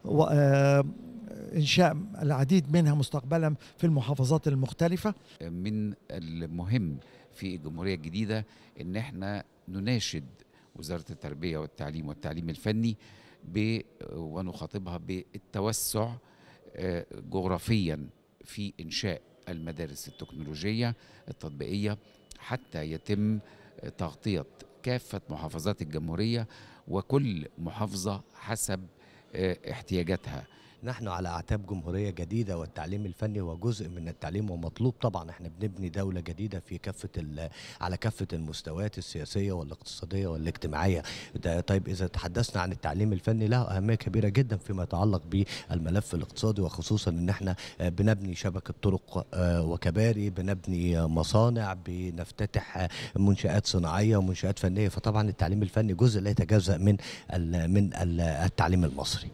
إنشاء العديد منها مستقبلا في المحافظات المختلفة.
من المهم في الجمهورية الجديدة إن احنا نناشد وزارة التربية والتعليم والتعليم الفني ونخاطبها بالتوسع جغرافيا في إنشاء المدارس التكنولوجية التطبيقية حتى يتم تغطية كافة محافظات الجمهورية وكل محافظة حسب احتياجاتها.
نحن على أعتاب جمهورية جديدة، والتعليم الفني هو جزء من التعليم ومطلوب. طبعا احنا بنبني دولة جديدة في على كافة المستويات السياسية والاقتصادية والاجتماعية. طيب إذا تحدثنا عن التعليم الفني له أهمية كبيرة جدا فيما يتعلق بالملف الاقتصادي، وخصوصا ان احنا بنبني شبكة طرق وكباري، بنبني مصانع، بنفتتح منشآت صناعية ومنشآت فنية. فطبعا التعليم الفني جزء لا يتجزأ من التعليم المصري.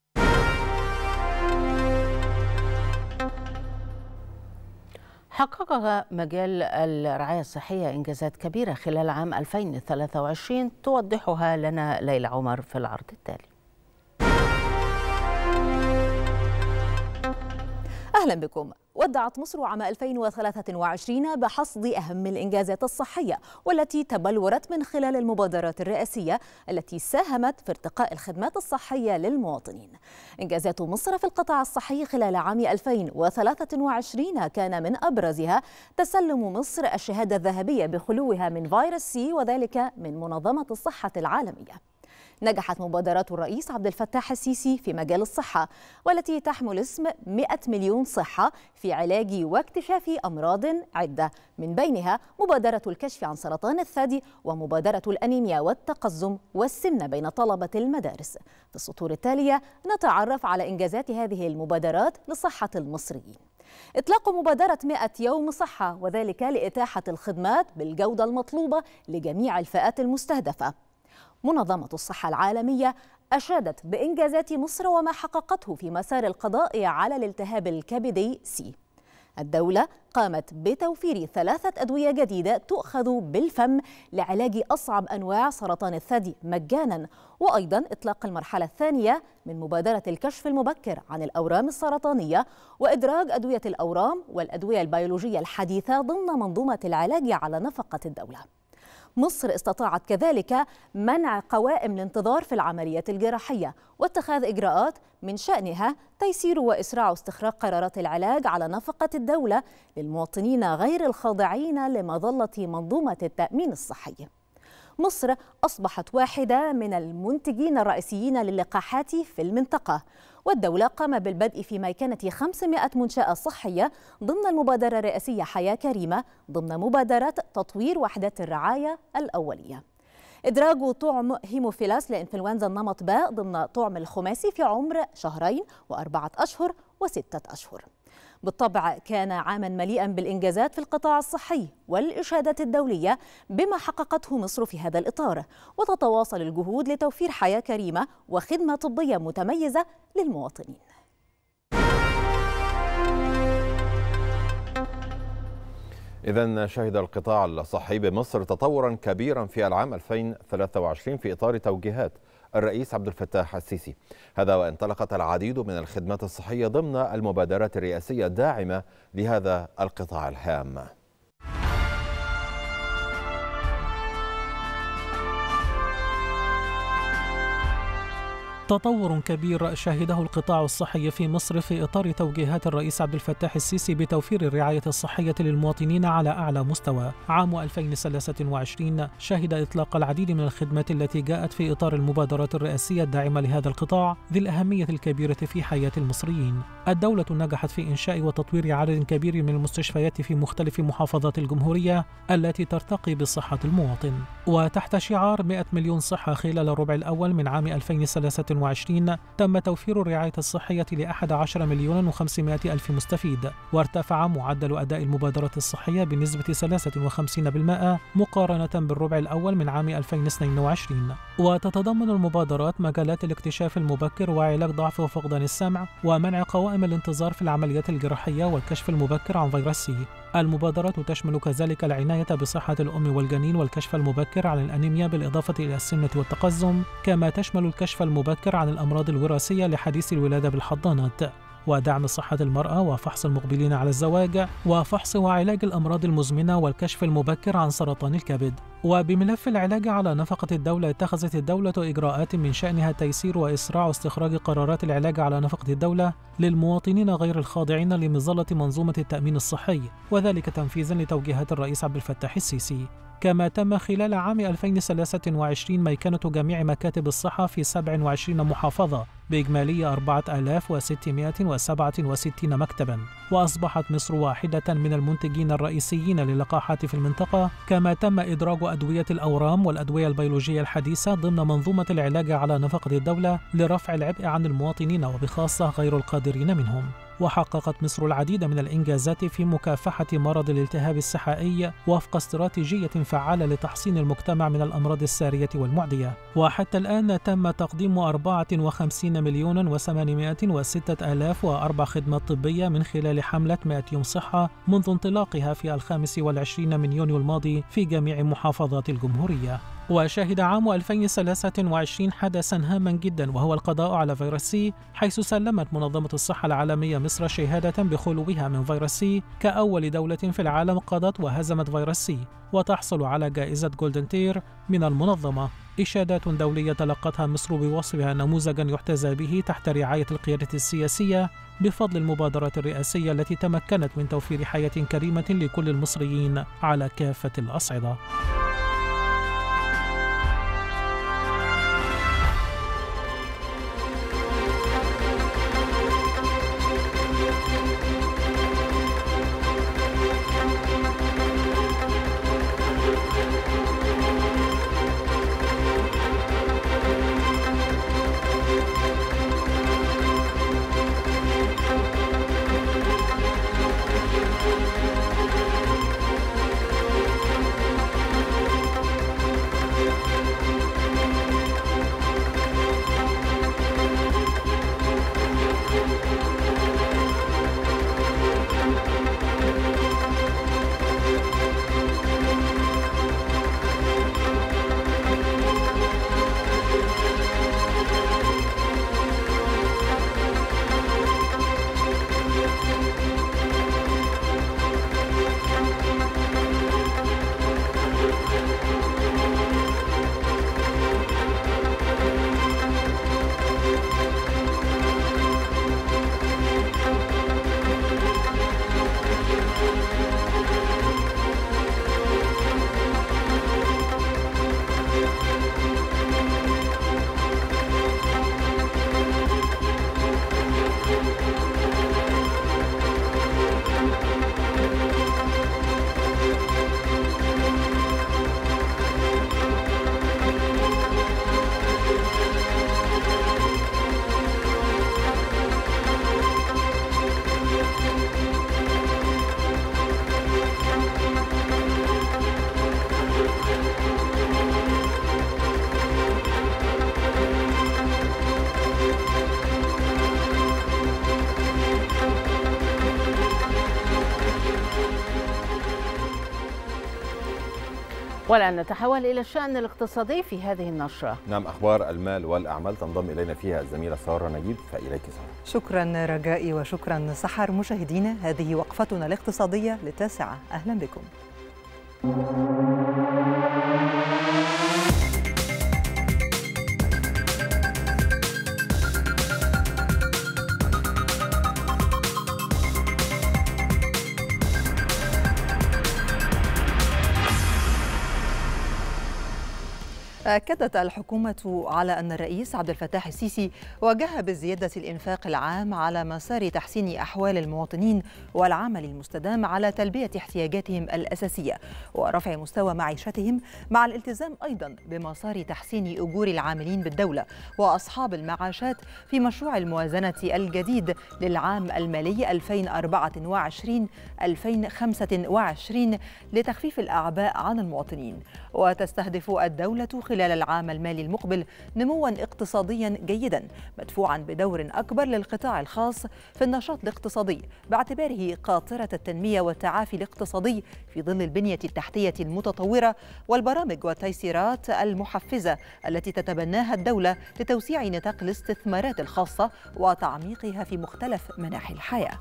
حقق مجال الرعاية الصحية إنجازات كبيرة خلال عام 2023 توضحها لنا ليلى عمر في العرض التالي.
أهلا بكم. ودعت مصر عام 2023 بحصد أهم الإنجازات الصحية والتي تبلورت من خلال المبادرات الرئاسية التي ساهمت في ارتقاء الخدمات الصحية للمواطنين. إنجازات مصر في القطاع الصحي خلال عام 2023 كان من أبرزها تسلم مصر الشهادة الذهبية بخلوها من فيروس سي، وذلك من منظمة الصحة العالمية. نجحت مبادرات الرئيس عبد الفتاح السيسي في مجال الصحة والتي تحمل اسم 100 مليون صحة في علاج واكتشاف أمراض عدة، من بينها مبادرة الكشف عن سرطان الثدي ومبادرة الأنيميا والتقزم والسمنة بين طلبة المدارس. في السطور التالية نتعرف على إنجازات هذه المبادرات لصحة المصريين. إطلاق مبادرة 100 يوم صحة، وذلك لإتاحة الخدمات بالجودة المطلوبة لجميع الفئات المستهدفة. منظمة الصحة العالمية أشادت بإنجازات مصر وما حققته في مسار القضاء على الالتهاب الكبدي سي. الدولة قامت بتوفير 3 أدوية جديدة تؤخذ بالفم لعلاج أصعب أنواع سرطان الثدي مجانا، وأيضا إطلاق المرحلة الثانية من مبادرة الكشف المبكر عن الأورام السرطانية وإدراج أدوية الأورام والأدوية البيولوجية الحديثة ضمن منظومة العلاج على نفقة الدولة. مصر استطاعت كذلك منع قوائم الانتظار في العمليات الجراحية واتخاذ إجراءات من شأنها تيسير وإسراع استخراج قرارات العلاج على نفقة الدولة للمواطنين غير الخاضعين لمظلة منظومة التأمين الصحي. مصر أصبحت واحدة من المنتجين الرئيسيين للقاحات في المنطقة، والدولة قام بالبدء في ميكنة 500 منشأة صحية ضمن المبادرة الرئاسية حياة كريمة ضمن مبادرة تطوير وحدات الرعاية الأولية. إدراج طعم هيموفيلاس لإنفلونزا النمط باء ضمن طعم الخماسي في عمر 2 و4 أشهر و6 أشهر. بالطبع كان عاما مليئا بالإنجازات في القطاع الصحي والإشادات الدولية بما حققته مصر في هذا الإطار، وتتواصل الجهود لتوفير حياة كريمة وخدمة طبية متميزة للمواطنين.
إذن شهد القطاع الصحي بمصر تطورا كبيرا في العام 2023 في إطار توجيهات الرئيس عبد الفتاح السيسي، هذا وانطلقت العديد من الخدمات الصحية ضمن المبادرات الرئاسية الداعمة لهذا القطاع الهام.
تطور كبير شهده القطاع الصحي في مصر في إطار توجيهات الرئيس عبد الفتاح السيسي بتوفير الرعاية الصحية للمواطنين على أعلى مستوى. عام 2023 شهد إطلاق العديد من الخدمات التي جاءت في إطار المبادرات الرئاسية الداعمة لهذا القطاع ذي الأهمية الكبيرة في حياة المصريين. الدولة نجحت في إنشاء وتطوير عدد كبير من المستشفيات في مختلف محافظات الجمهورية التي ترتقي بصحة المواطن. وتحت شعار 100 مليون صحة خلال الربع الأول من عام 2023 تم توفير الرعاية الصحية ل11 مليون و500 ألف مستفيد، وارتفع معدل أداء المبادرات الصحية بنسبة 53% مقارنة بالربع الأول من عام 2022. وتتضمن المبادرات مجالات الاكتشاف المبكر وعلاج ضعف وفقدان السمع ومنع قوائم الانتظار في العمليات الجراحية والكشف المبكر عن فيروس سي. المبادرات تشمل كذلك العناية بصحة الأم والجنين والكشف المبكر عن الأنيميا بالإضافة إلى السمنة والتقزم، كما تشمل الكشف المبكر عن الأمراض الوراثية لحديث الولادة بالحضانات، ودعم صحة المرأة وفحص المقبلين على الزواج، وفحص وعلاج الأمراض المزمنة والكشف المبكر عن سرطان الكبد. وبملف العلاج على نفقة الدولة اتخذت الدولة إجراءات من شأنها تيسير وإسراع استخراج قرارات العلاج على نفقة الدولة للمواطنين غير الخاضعين لمظلة منظومة التأمين الصحي، وذلك تنفيذا لتوجيهات الرئيس عبد الفتاح السيسي. كما تم خلال عام 2023 ميكنة جميع مكاتب الصحة في 27 محافظة بإجمالي 4667 مكتبا، وأصبحت مصر واحدة من المنتجين الرئيسيين للقاحات في المنطقة. كما تم إدراج أدوية الأورام والأدوية البيولوجية الحديثة ضمن منظومة العلاج على نفقة الدولة لرفع العبء عن المواطنين وبخاصة غير القادرين منهم. وحققت مصر العديد من الإنجازات في مكافحة مرض الالتهاب السحائي وفق استراتيجية فعالة لتحصين المجتمع من الأمراض السارية والمعدية. وحتى الآن تم تقديم 54,806,004 خدمات طبية من خلال حملة 100 يوم صحة منذ انطلاقها في 25 من يونيو الماضي في جميع محافظات الجمهورية. وشهد عام 2023 حدثا هاما جدا، وهو القضاء على فيروس سي، حيث سلمت منظمة الصحة العالمية مصر شهادة بخلوها من فيروس سي كأول دولة في العالم قضت وهزمت فيروس سي، وتحصل على جائزة جولدن تير من المنظمة. إشادات دولية تلقتها مصر بوصفها نموذجا يحتذى به تحت رعاية القيادة السياسية بفضل المبادرات الرئاسية التي تمكنت من توفير حياة كريمة لكل المصريين على كافة الأصعدة.
والآن نتحول إلى الشأن الاقتصادي في هذه النشرة.
نعم، أخبار المال والأعمال تنضم إلينا فيها الزميلة سارة نجيب، فإليك سارة.
شكرا رجائي وشكرا سحر. مشاهدينا، هذه وقفتنا الاقتصادية للتاسعة، أهلا بكم. أكدت الحكومة على أن الرئيس عبد الفتاح السيسي وجه بزيادة الإنفاق العام على مسار تحسين أحوال المواطنين والعمل المستدام على تلبية احتياجاتهم الأساسية ورفع مستوى معيشتهم، مع الالتزام أيضا بمسار تحسين أجور العاملين بالدولة وأصحاب المعاشات في مشروع الموازنة الجديد للعام المالي 2024-2025 لتخفيف الأعباء عن المواطنين. وتستهدف الدولة خلال العام المالي المقبل نمواً اقتصادياً جيداً مدفوعاً بدور أكبر للقطاع الخاص في النشاط الاقتصادي باعتباره قاطرة التنمية والتعافي الاقتصادي في ظل البنية التحتية المتطورة والبرامج والتيسيرات المحفزة التي تتبناها الدولة لتوسيع نطاق الاستثمارات الخاصة وتعميقها في مختلف مناحي الحياة.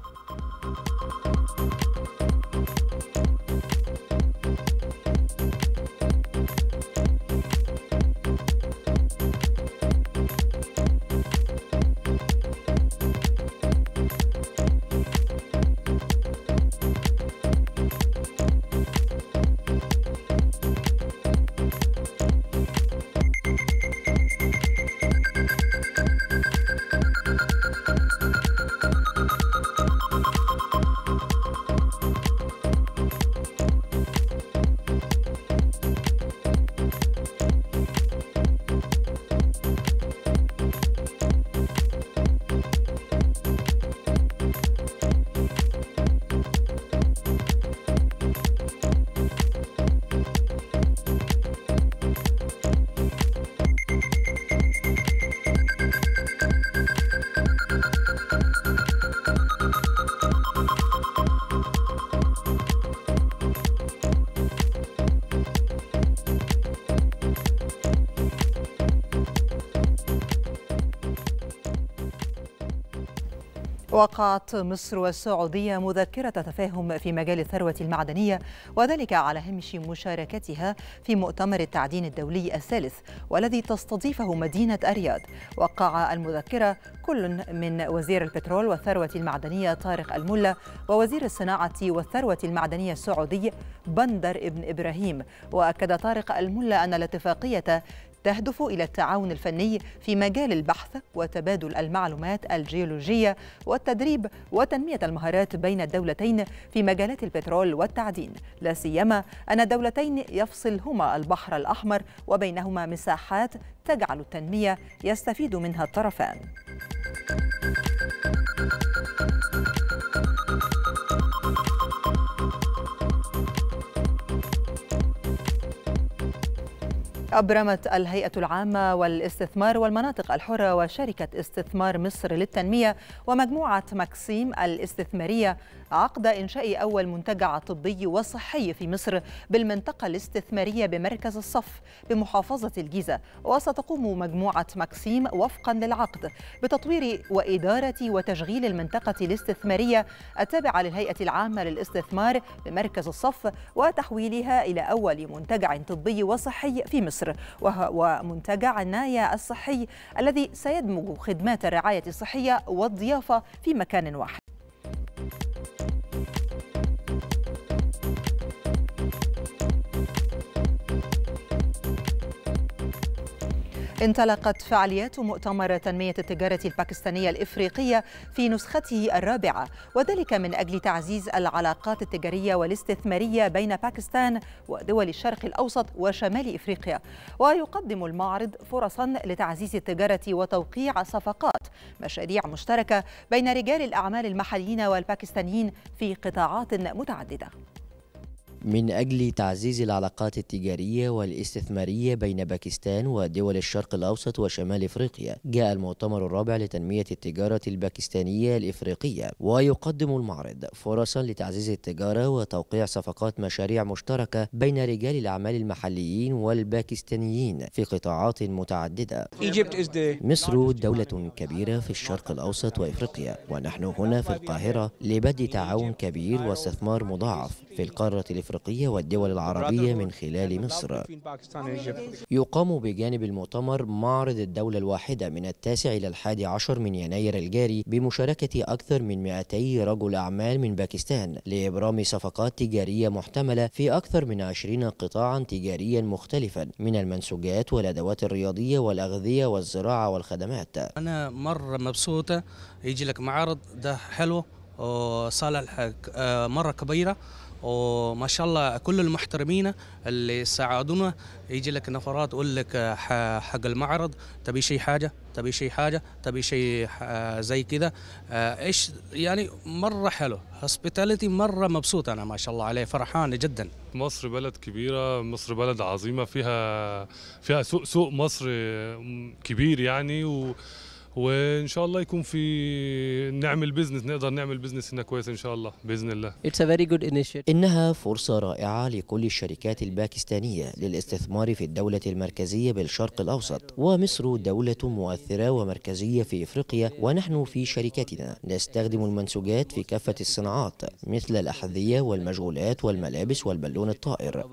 وقعت مصر والسعودية مذكرة تفاهم في مجال الثروة المعدنية، وذلك على هامش مشاركتها في مؤتمر التعدين الدولي الثالث والذي تستضيفه مدينة الرياض. وقع المذكرة كل من وزير البترول والثروة المعدنية طارق الملا ووزير الصناعة والثروة المعدنية السعودي بندر ابن إبراهيم. وأكد طارق الملا أن الاتفاقية تهدف إلى التعاون الفني في مجال البحث وتبادل المعلومات الجيولوجية والتدريب وتنمية المهارات بين الدولتين في مجالات البترول والتعدين، لا سيما أن الدولتين يفصلهما البحر الأحمر وبينهما مساحات تجعل التنمية يستفيد منها الطرفان. أبرمت الهيئة العامة والاستثمار والمناطق الحرة وشركة استثمار مصر للتنمية ومجموعة ماكسيم الاستثمارية عقد إنشاء أول منتجع طبي وصحي في مصر بالمنطقة الاستثمارية بمركز الصف بمحافظة الجيزة. وستقوم مجموعة ماكسيم وفقا للعقد بتطوير وإدارة وتشغيل المنطقة الاستثمارية التابعة للهيئة العامة للاستثمار بمركز الصف وتحويلها إلى أول منتجع طبي وصحي في مصر، وهو منتجع النايا الصحي الذي سيدمج خدمات الرعاية الصحية والضيافة في مكان واحد. انطلقت فعاليات مؤتمر تنمية التجارة الباكستانية الإفريقية في نسخته الرابعة، وذلك من أجل تعزيز العلاقات التجارية والاستثمارية بين باكستان ودول الشرق الأوسط وشمال إفريقيا. ويقدم المعرض فرصا لتعزيز التجارة وتوقيع صفقات مشاريع مشتركة بين رجال الأعمال المحليين والباكستانيين في قطاعات متعددة.
من أجل تعزيز العلاقات التجارية والاستثمارية بين باكستان ودول الشرق الأوسط وشمال إفريقيا، جاء المؤتمر الرابع لتنمية التجارة الباكستانية الإفريقية، ويقدم المعرض فرصا لتعزيز التجارة وتوقيع صفقات مشاريع مشتركة بين رجال الأعمال المحليين والباكستانيين في قطاعات متعددة. مصر دولة كبيرة في الشرق الأوسط وإفريقيا، ونحن هنا في القاهرة لبدء تعاون كبير واستثمار مضاعف في القارة الإفريقية والدول العربية من خلال مصر. يقام بجانب المؤتمر معرض الدولة الواحدة من 9 إلى 11 من يناير الجاري بمشاركة أكثر من 200 رجل أعمال من باكستان لإبرام صفقات تجارية محتملة في أكثر من 20 قطاعا تجاريا مختلفا من المنسوجات والأدوات الرياضية والأغذية والزراعة والخدمات.
أنا مرة مبسوطة يجي لك معرض ده حلو وصالة مرة كبيرة، وما شاء الله كل المحترمين اللي ساعدونا. يجي لك نفرات تقول لك حق المعرض تبي شيء حاجة، تبي شيء حاجة، تبي شيء زي كذا. ايش يعني مرة حلو، هوسبيتاليتي مرة مبسوط أنا ما شاء الله عليه، فرحان جدا.
مصر بلد كبيرة، مصر بلد عظيمة، فيها سوق مصر كبير يعني، وان شاء الله يكون في نقدر نعمل بزنس هنا كويس ان شاء الله باذن الله.
إنها فرصة رائعة لكل الشركات الباكستانية للاستثمار في الدولة المركزية بالشرق الأوسط، ومصر دولة مؤثرة ومركزية في إفريقيا، ونحن في شركتنا نستخدم المنسوجات في كافة الصناعات مثل الأحذية والمشغولات والملابس والبالون الطائر.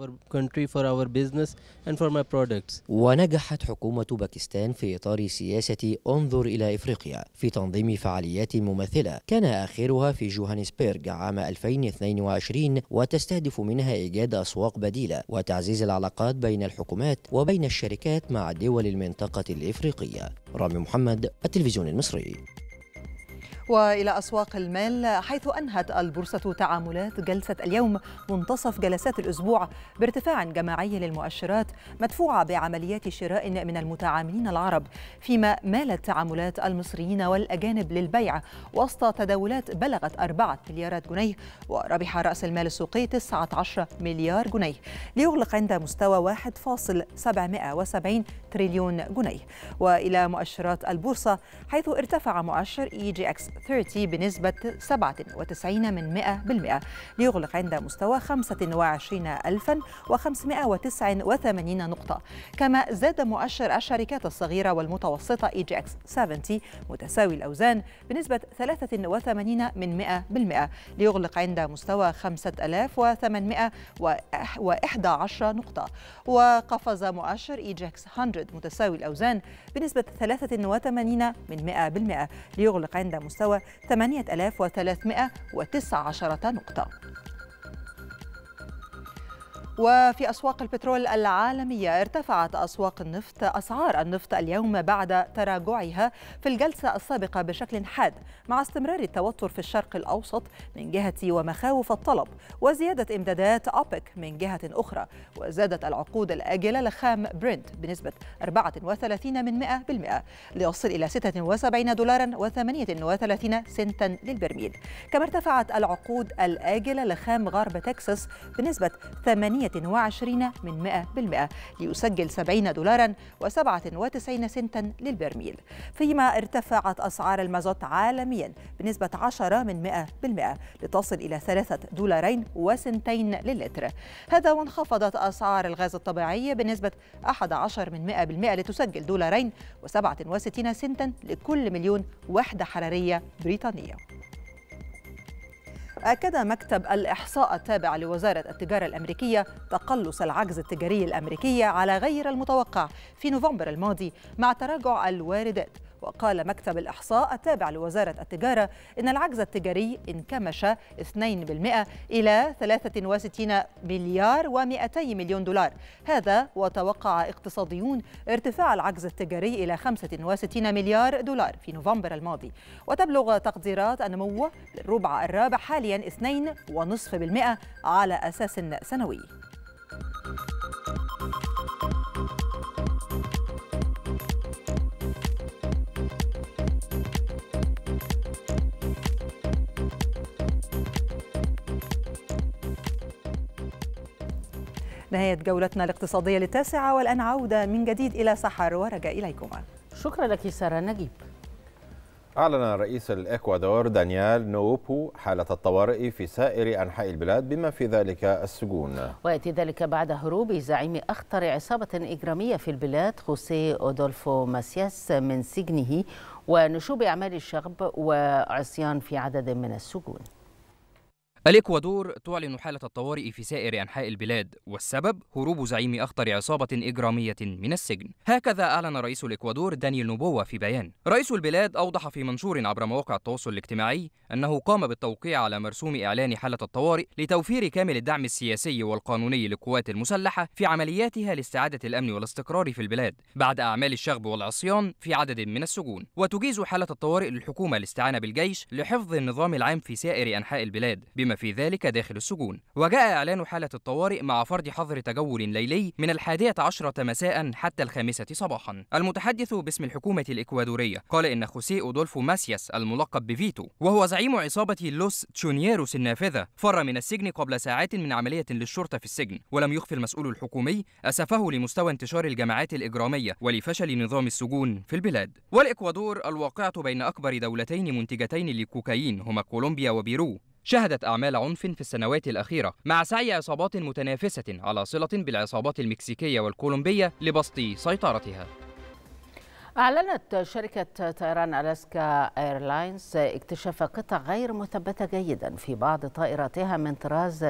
ونجحت حكومة باكستان في إطار سياسة انظر إلى إفريقيا في تنظيم فعاليات مماثلة كان آخرها في جوهانسبرغ عام 2022، وتستهدف منها إيجاد أسواق بديلة وتعزيز العلاقات بين الحكومات وبين الشركات مع دول المنطقة الإفريقية. رامي محمد، التلفزيون المصري.
وإلى أسواق المال، حيث أنهت البورصة تعاملات جلسة اليوم منتصف جلسات الأسبوع بارتفاع جماعي للمؤشرات مدفوعة بعمليات شراء من المتعاملين العرب، فيما مالت تعاملات المصريين والأجانب للبيع وسط تداولات بلغت 4 مليارات جنيه، وربح رأس المال السوقي 19 مليار جنيه ليغلق عند مستوى 1.770 تريليون جنيه. وإلى مؤشرات البورصة، حيث ارتفع مؤشر EGX 30 بنسبة 97% ليغلق عند مستوى 25589 نقطة. كما زاد مؤشر الشركات الصغيرة والمتوسطة EGX 70 متساوي الأوزان بنسبة 83% ليغلق عند مستوى 5811 نقطة. وقفز مؤشر EGX 100 متساوي الأوزان بنسبة 83% ليغلق عند مستوى 8319 نقطة. وفي أسواق البترول العالمية، ارتفعت أسعار النفط اليوم بعد تراجعها في الجلسة السابقة بشكل حاد، مع استمرار التوتر في الشرق الأوسط من جهة ومخاوف الطلب وزيادة إمدادات أوبك من جهة أخرى. وزادت العقود الآجلة لخام برنت بنسبة 34% ليصل إلى $56.38 للبرميل. كما ارتفعت العقود الآجلة لخام غرب تكساس بنسبة 28% ليسجل $70.97 للبرميل. فيما ارتفعت أسعار المازوت عالميا بنسبة 10% لتصل إلى $3.02 للتر. هذا وانخفضت أسعار الغاز الطبيعي بنسبة 11% لتسجل $2.67 لكل مليون وحدة حرارية بريطانية. أكد مكتب الإحصاء التابع لوزارة التجارة الأمريكية تقلص العجز التجاري الأمريكي على غير المتوقع في نوفمبر الماضي مع تراجع الواردات. وقال مكتب الإحصاء التابع لوزارة التجارة إن العجز التجاري انكمش 2% إلى 63 مليار و200 مليون دولار. هذا وتوقع اقتصاديون ارتفاع العجز التجاري إلى 65 مليار دولار في نوفمبر الماضي. وتبلغ تقديرات النمو للربع الرابع حاليا 2.5% على أساس سنوي. نهاية جولتنا الاقتصادية للتاسعة، والآن عودة من جديد إلى سحر ورجاء إليكما.
شكرا لك سارة نجيب.
أعلن رئيس الإكوادور دانيال نوبو حالة الطوارئ في سائر أنحاء البلاد بما في ذلك السجون.
ويأتي ذلك بعد هروب زعيم أخطر عصابة إجرامية في البلاد خوسيه أودولفو ماسياس من سجنه ونشوب أعمال الشغب وعصيان في عدد من السجون.
الإكوادور تعلن حالة الطوارئ في سائر أنحاء البلاد، والسبب هروب زعيم أخطر عصابة إجرامية من السجن. هكذا أعلن رئيس الإكوادور دانيال نوبوا في بيان. رئيس البلاد أوضح في منشور عبر مواقع التواصل الاجتماعي أنه قام بالتوقيع على مرسوم إعلان حالة الطوارئ لتوفير كامل الدعم السياسي والقانوني للقوات المسلحة في عملياتها لاستعادة الأمن والاستقرار في البلاد بعد أعمال الشغب والعصيان في عدد من السجون. وتجيز حالة الطوارئ للحكومة الاستعانة بالجيش لحفظ النظام العام في سائر أنحاء البلاد بما في ذلك داخل السجون. وجاء إعلان حالة الطوارئ مع فرض حظر تجول ليلي من 11 مساء حتى 5 صباحا. المتحدث باسم الحكومة الإكوادورية قال إن خوسيه أودولفو ماسياس الملقب بفيتو وهو زعيم عصابة لوس تشونييروس النافذة فر من السجن قبل ساعات من عملية للشرطة في السجن. ولم يخفي المسؤول الحكومي أسفه لمستوى انتشار الجماعات الإجرامية ولفشل نظام السجون في البلاد. والإكوادور الواقعة بين أكبر دولتين منتجتين للكوكايين هما كولومبيا وبيرو شهدت أعمال عنف في السنوات الأخيرة مع سعي عصابات متنافسة على صلة بالعصابات المكسيكية والكولومبية لبسط سيطرتها.
أعلنت شركة طيران ألاسكا إيرلاينز اكتشاف قطع غير مثبتة جيدا في بعض طائراتها من طراز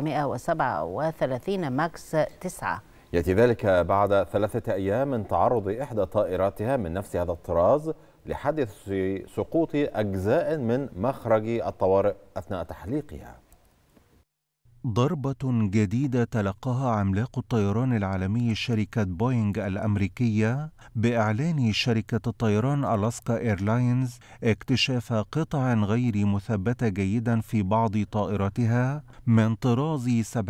737 ماكس 9.
يأتي ذلك بعد 3 أيام من تعرض إحدى طائراتها من نفس هذا الطراز لحادث سقوط أجزاء من مخرج الطوارئ أثناء تحليقها.
ضربة جديدة تلقاها عملاق الطيران العالمي شركة بوينغ الأمريكية بإعلان شركة الطيران ألاسكا إيرلاينز اكتشاف قطع غير مثبتة جيدا في بعض طائراتها من طراز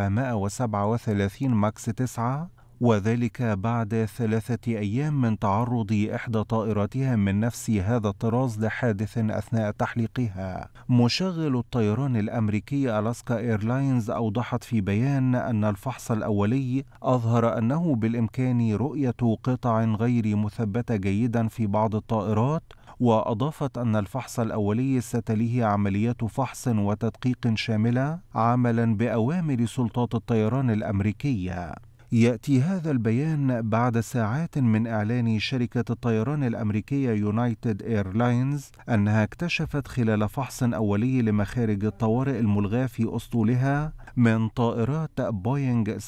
737 ماكس 9، وذلك بعد 3 أيام من تعرض إحدى طائراتها من نفس هذا الطراز لحادث أثناء تحليقها. مشغل الطيران الأمريكي ألاسكا إيرلاينز أوضحت في بيان أن الفحص الأولي أظهر أنه بالإمكان رؤية قطع غير مثبتة جيدا في بعض الطائرات، وأضافت أن الفحص الأولي ستليه عمليات فحص وتدقيق شاملة عملا بأوامر سلطات الطيران الأمريكية. يأتي هذا البيان بعد ساعات من إعلان شركة الطيران الأمريكية يونايتد إيرلاينز أنها اكتشفت خلال فحص أولي لمخارج الطوارئ الملغاة في أسطولها من طائرات بوينغ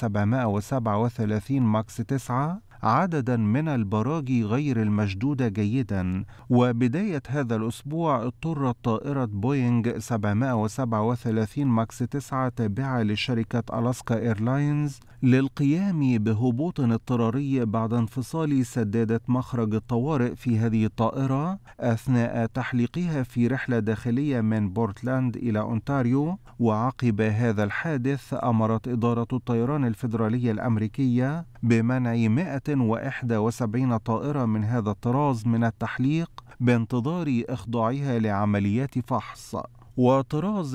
737 ماكس 9 عددا من البراجي غير المشدودة جيدا. وبداية هذا الأسبوع اضطرت طائرة بوينغ 737 ماكس 9 تابعة لشركة ألاسكا إيرلاينز للقيام بهبوط اضطراري بعد انفصال سدادة مخرج الطوارئ في هذه الطائرة أثناء تحليقها في رحلة داخلية من بورتلاند إلى أونتاريو. وعقب هذا الحادث أمرت إدارة الطيران الفيدرالية الأمريكية بمنع 171 طائرة من هذا الطراز من التحليق بانتظار إخضاعها لعمليات فحص. وطراز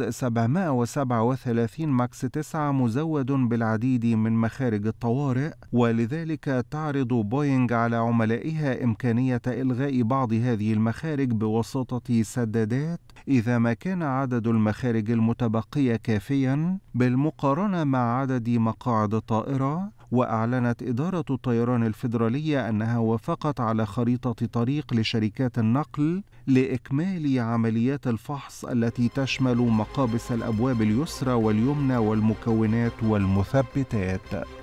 737 ماكس 9 مزود بالعديد من مخارج الطوارئ، ولذلك تعرض بوينغ على عملائها إمكانية إلغاء بعض هذه المخارج بواسطة سدادات إذا ما كان عدد المخارج المتبقية كافيا بالمقارنة مع عدد مقاعد الطائرة. وأعلنت إدارة الطيران الفيدرالية أنها وافقت على خريطة طريق لشركات النقل لإكمال عمليات الفحص التي تشمل مقابس الأبواب اليسرى واليمنى والمكونات والمثبتات.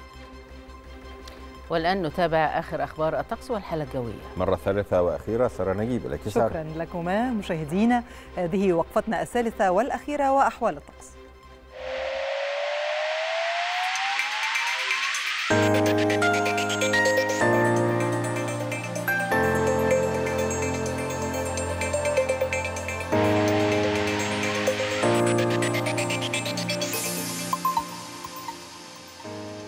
والآن نتابع آخر أخبار الطقس والحالة الجوية
مرة ثالثة وأخيرة. سارة نجيب لك.
شكرا لكما مشاهدينا، هذه وقفتنا الثالثة والأخيرة وأحوال الطقس.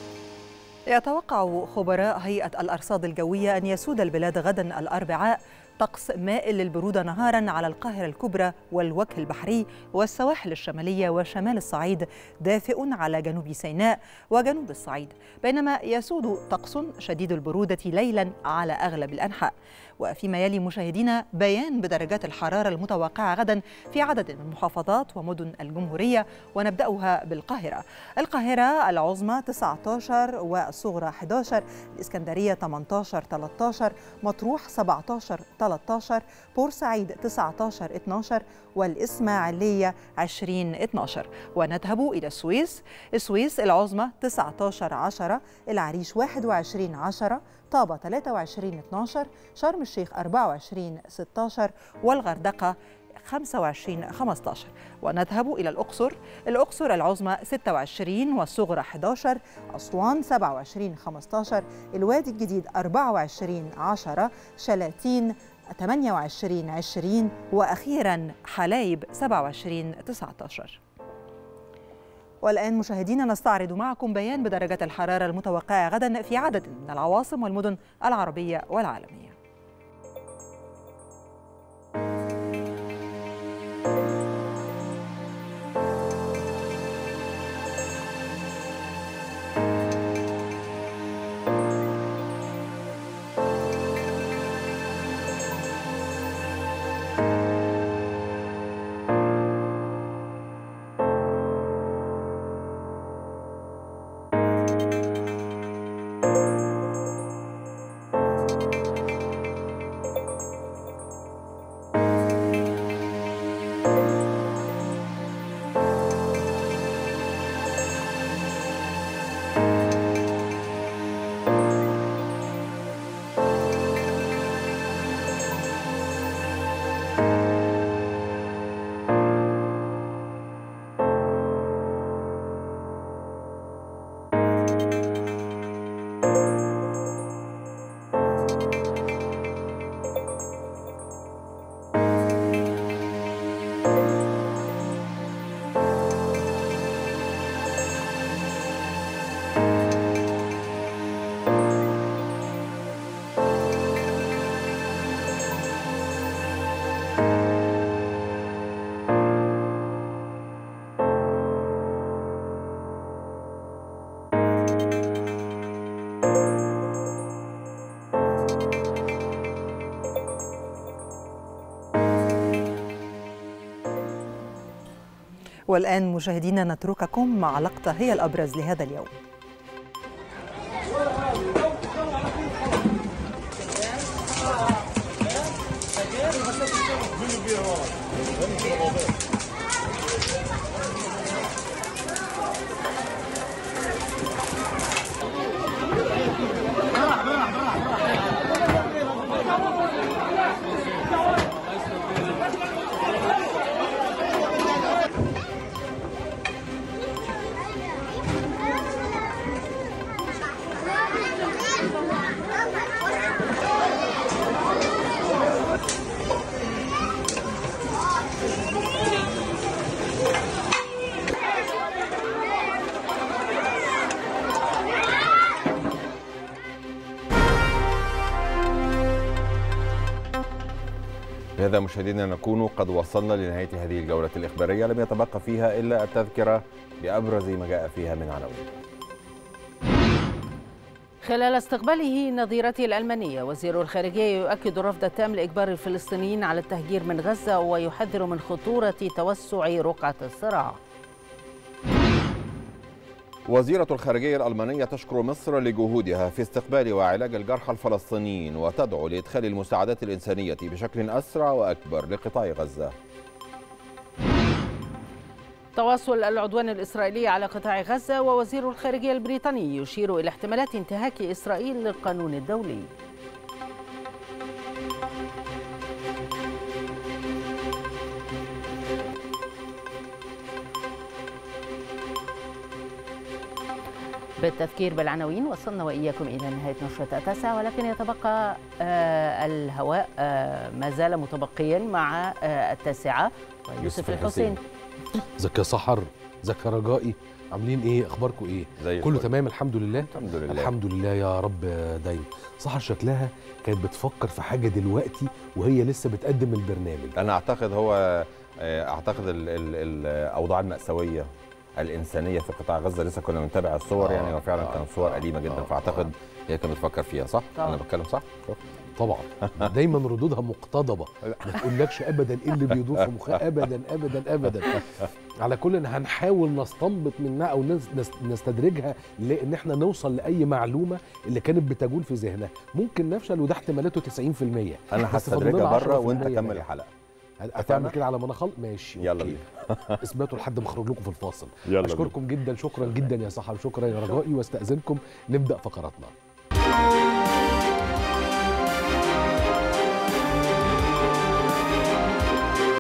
يتوقع خبراء هيئة الأرصاد الجوية أن يسود البلاد غدا الأربعاء طقس مائل للبرودة نهارا على القاهرة الكبرى والوجه البحري والسواحل الشمالية وشمال الصعيد، دافئ على جنوب سيناء وجنوب الصعيد، بينما يسود طقس شديد البرودة ليلا على أغلب الأنحاء. وفيما يلي مشاهدينا بيان بدرجات الحرارة المتوقعة غدا في عدد من محافظات ومدن الجمهورية، ونبدأها بالقاهرة. القاهرة العظمى 19 والصغرى 11، الإسكندرية 18 13، مطروح 17 13، بورسعيد 19 12، والإسماعيلية 20 12. ونذهب إلى السويس العظمى 19 10، العريش 21 10، طابة 23 12، شرم الشيخ 24 16، والغردقة 25 15. ونذهب إلى الأقصر العظمى 26 والصغرى 11، أسوان 27 15، الوادي الجديد 24 10، شلاتين 28 20، وأخيرا حلايب 27 19. والآن مشاهدينا نستعرض معكم بيان بدرجات الحرارة المتوقعة غدا في عدد من العواصم والمدن العربية والعالمية. والآن مشاهدينا نترككم مع لقطة هي الأبرز لهذا اليوم.
بهذا مشاهدينا نكون قد وصلنا لنهاية هذه الجولة الإخبارية، لم يتبقى فيها إلا التذكرة بأبرز ما جاء فيها من عناوين.
خلال استقباله نظيرته الألمانية، وزير الخارجية يؤكد الرفض التام لإجبار الفلسطينيين على التهجير من غزة، ويحذر من خطورة توسع رقعة الصراع.
وزيرة الخارجية الألمانية تشكر مصر لجهودها في استقبال وعلاج الجرحى الفلسطينيين، وتدعو لإدخال المساعدات الإنسانية بشكل أسرع وأكبر لقطاع غزة.
تواصل العدوان الإسرائيلي على قطاع غزة، ووزير الخارجية البريطاني يشير إلى احتمالات انتهاك إسرائيل للقانون الدولي. بالتذكير بالعناوين وصلنا وإياكم إلى نهاية نشرة 9، ولكن يتبقى الهواء ما زال متبقيا مع 9 يوسف الحسين.
ازيك يا سحر، ازيك يا رجائي، عاملين ايه؟ اخباركم ايه؟ كله تمام الحمد لله.
الحمد لله
الحمد لله يا رب دايما. سحر شكلها كانت بتفكر في حاجه دلوقتي وهي لسه بتقدم البرنامج.
انا اعتقد الاوضاع المأساويه الإنسانية في قطاع غزة لسه كنا بنتابع الصور يعني، وفعلا كانت صور أليمة جدا، فأعتقد هي كانت بتفكر فيها صح؟ أنا بتكلم صح؟
طبعا دايما ردودها مقتضبة، ما تقولكش أبدا إيه اللي بيدور في مخها، أبدا أبدا أبدا. على كل إن هنحاول نستنبط منها أو نستدرجها لأن إحنا نوصل لأي معلومة اللي كانت بتجول في ذهنها. ممكن نفشل وده احتمالاته 90%.
أنا هستدرجها بره وأنت كمل الحلقة.
هتعمل كده على ما انا خلص؟ ماشي
يلا بينا.
اثبتوا لحد ما اخرج لكم في الفاصل.
يلا
اشكركم جدا، شكرا جدا يا سحر، شكرا يا رجائي، واستاذنكم نبدا فقراتنا.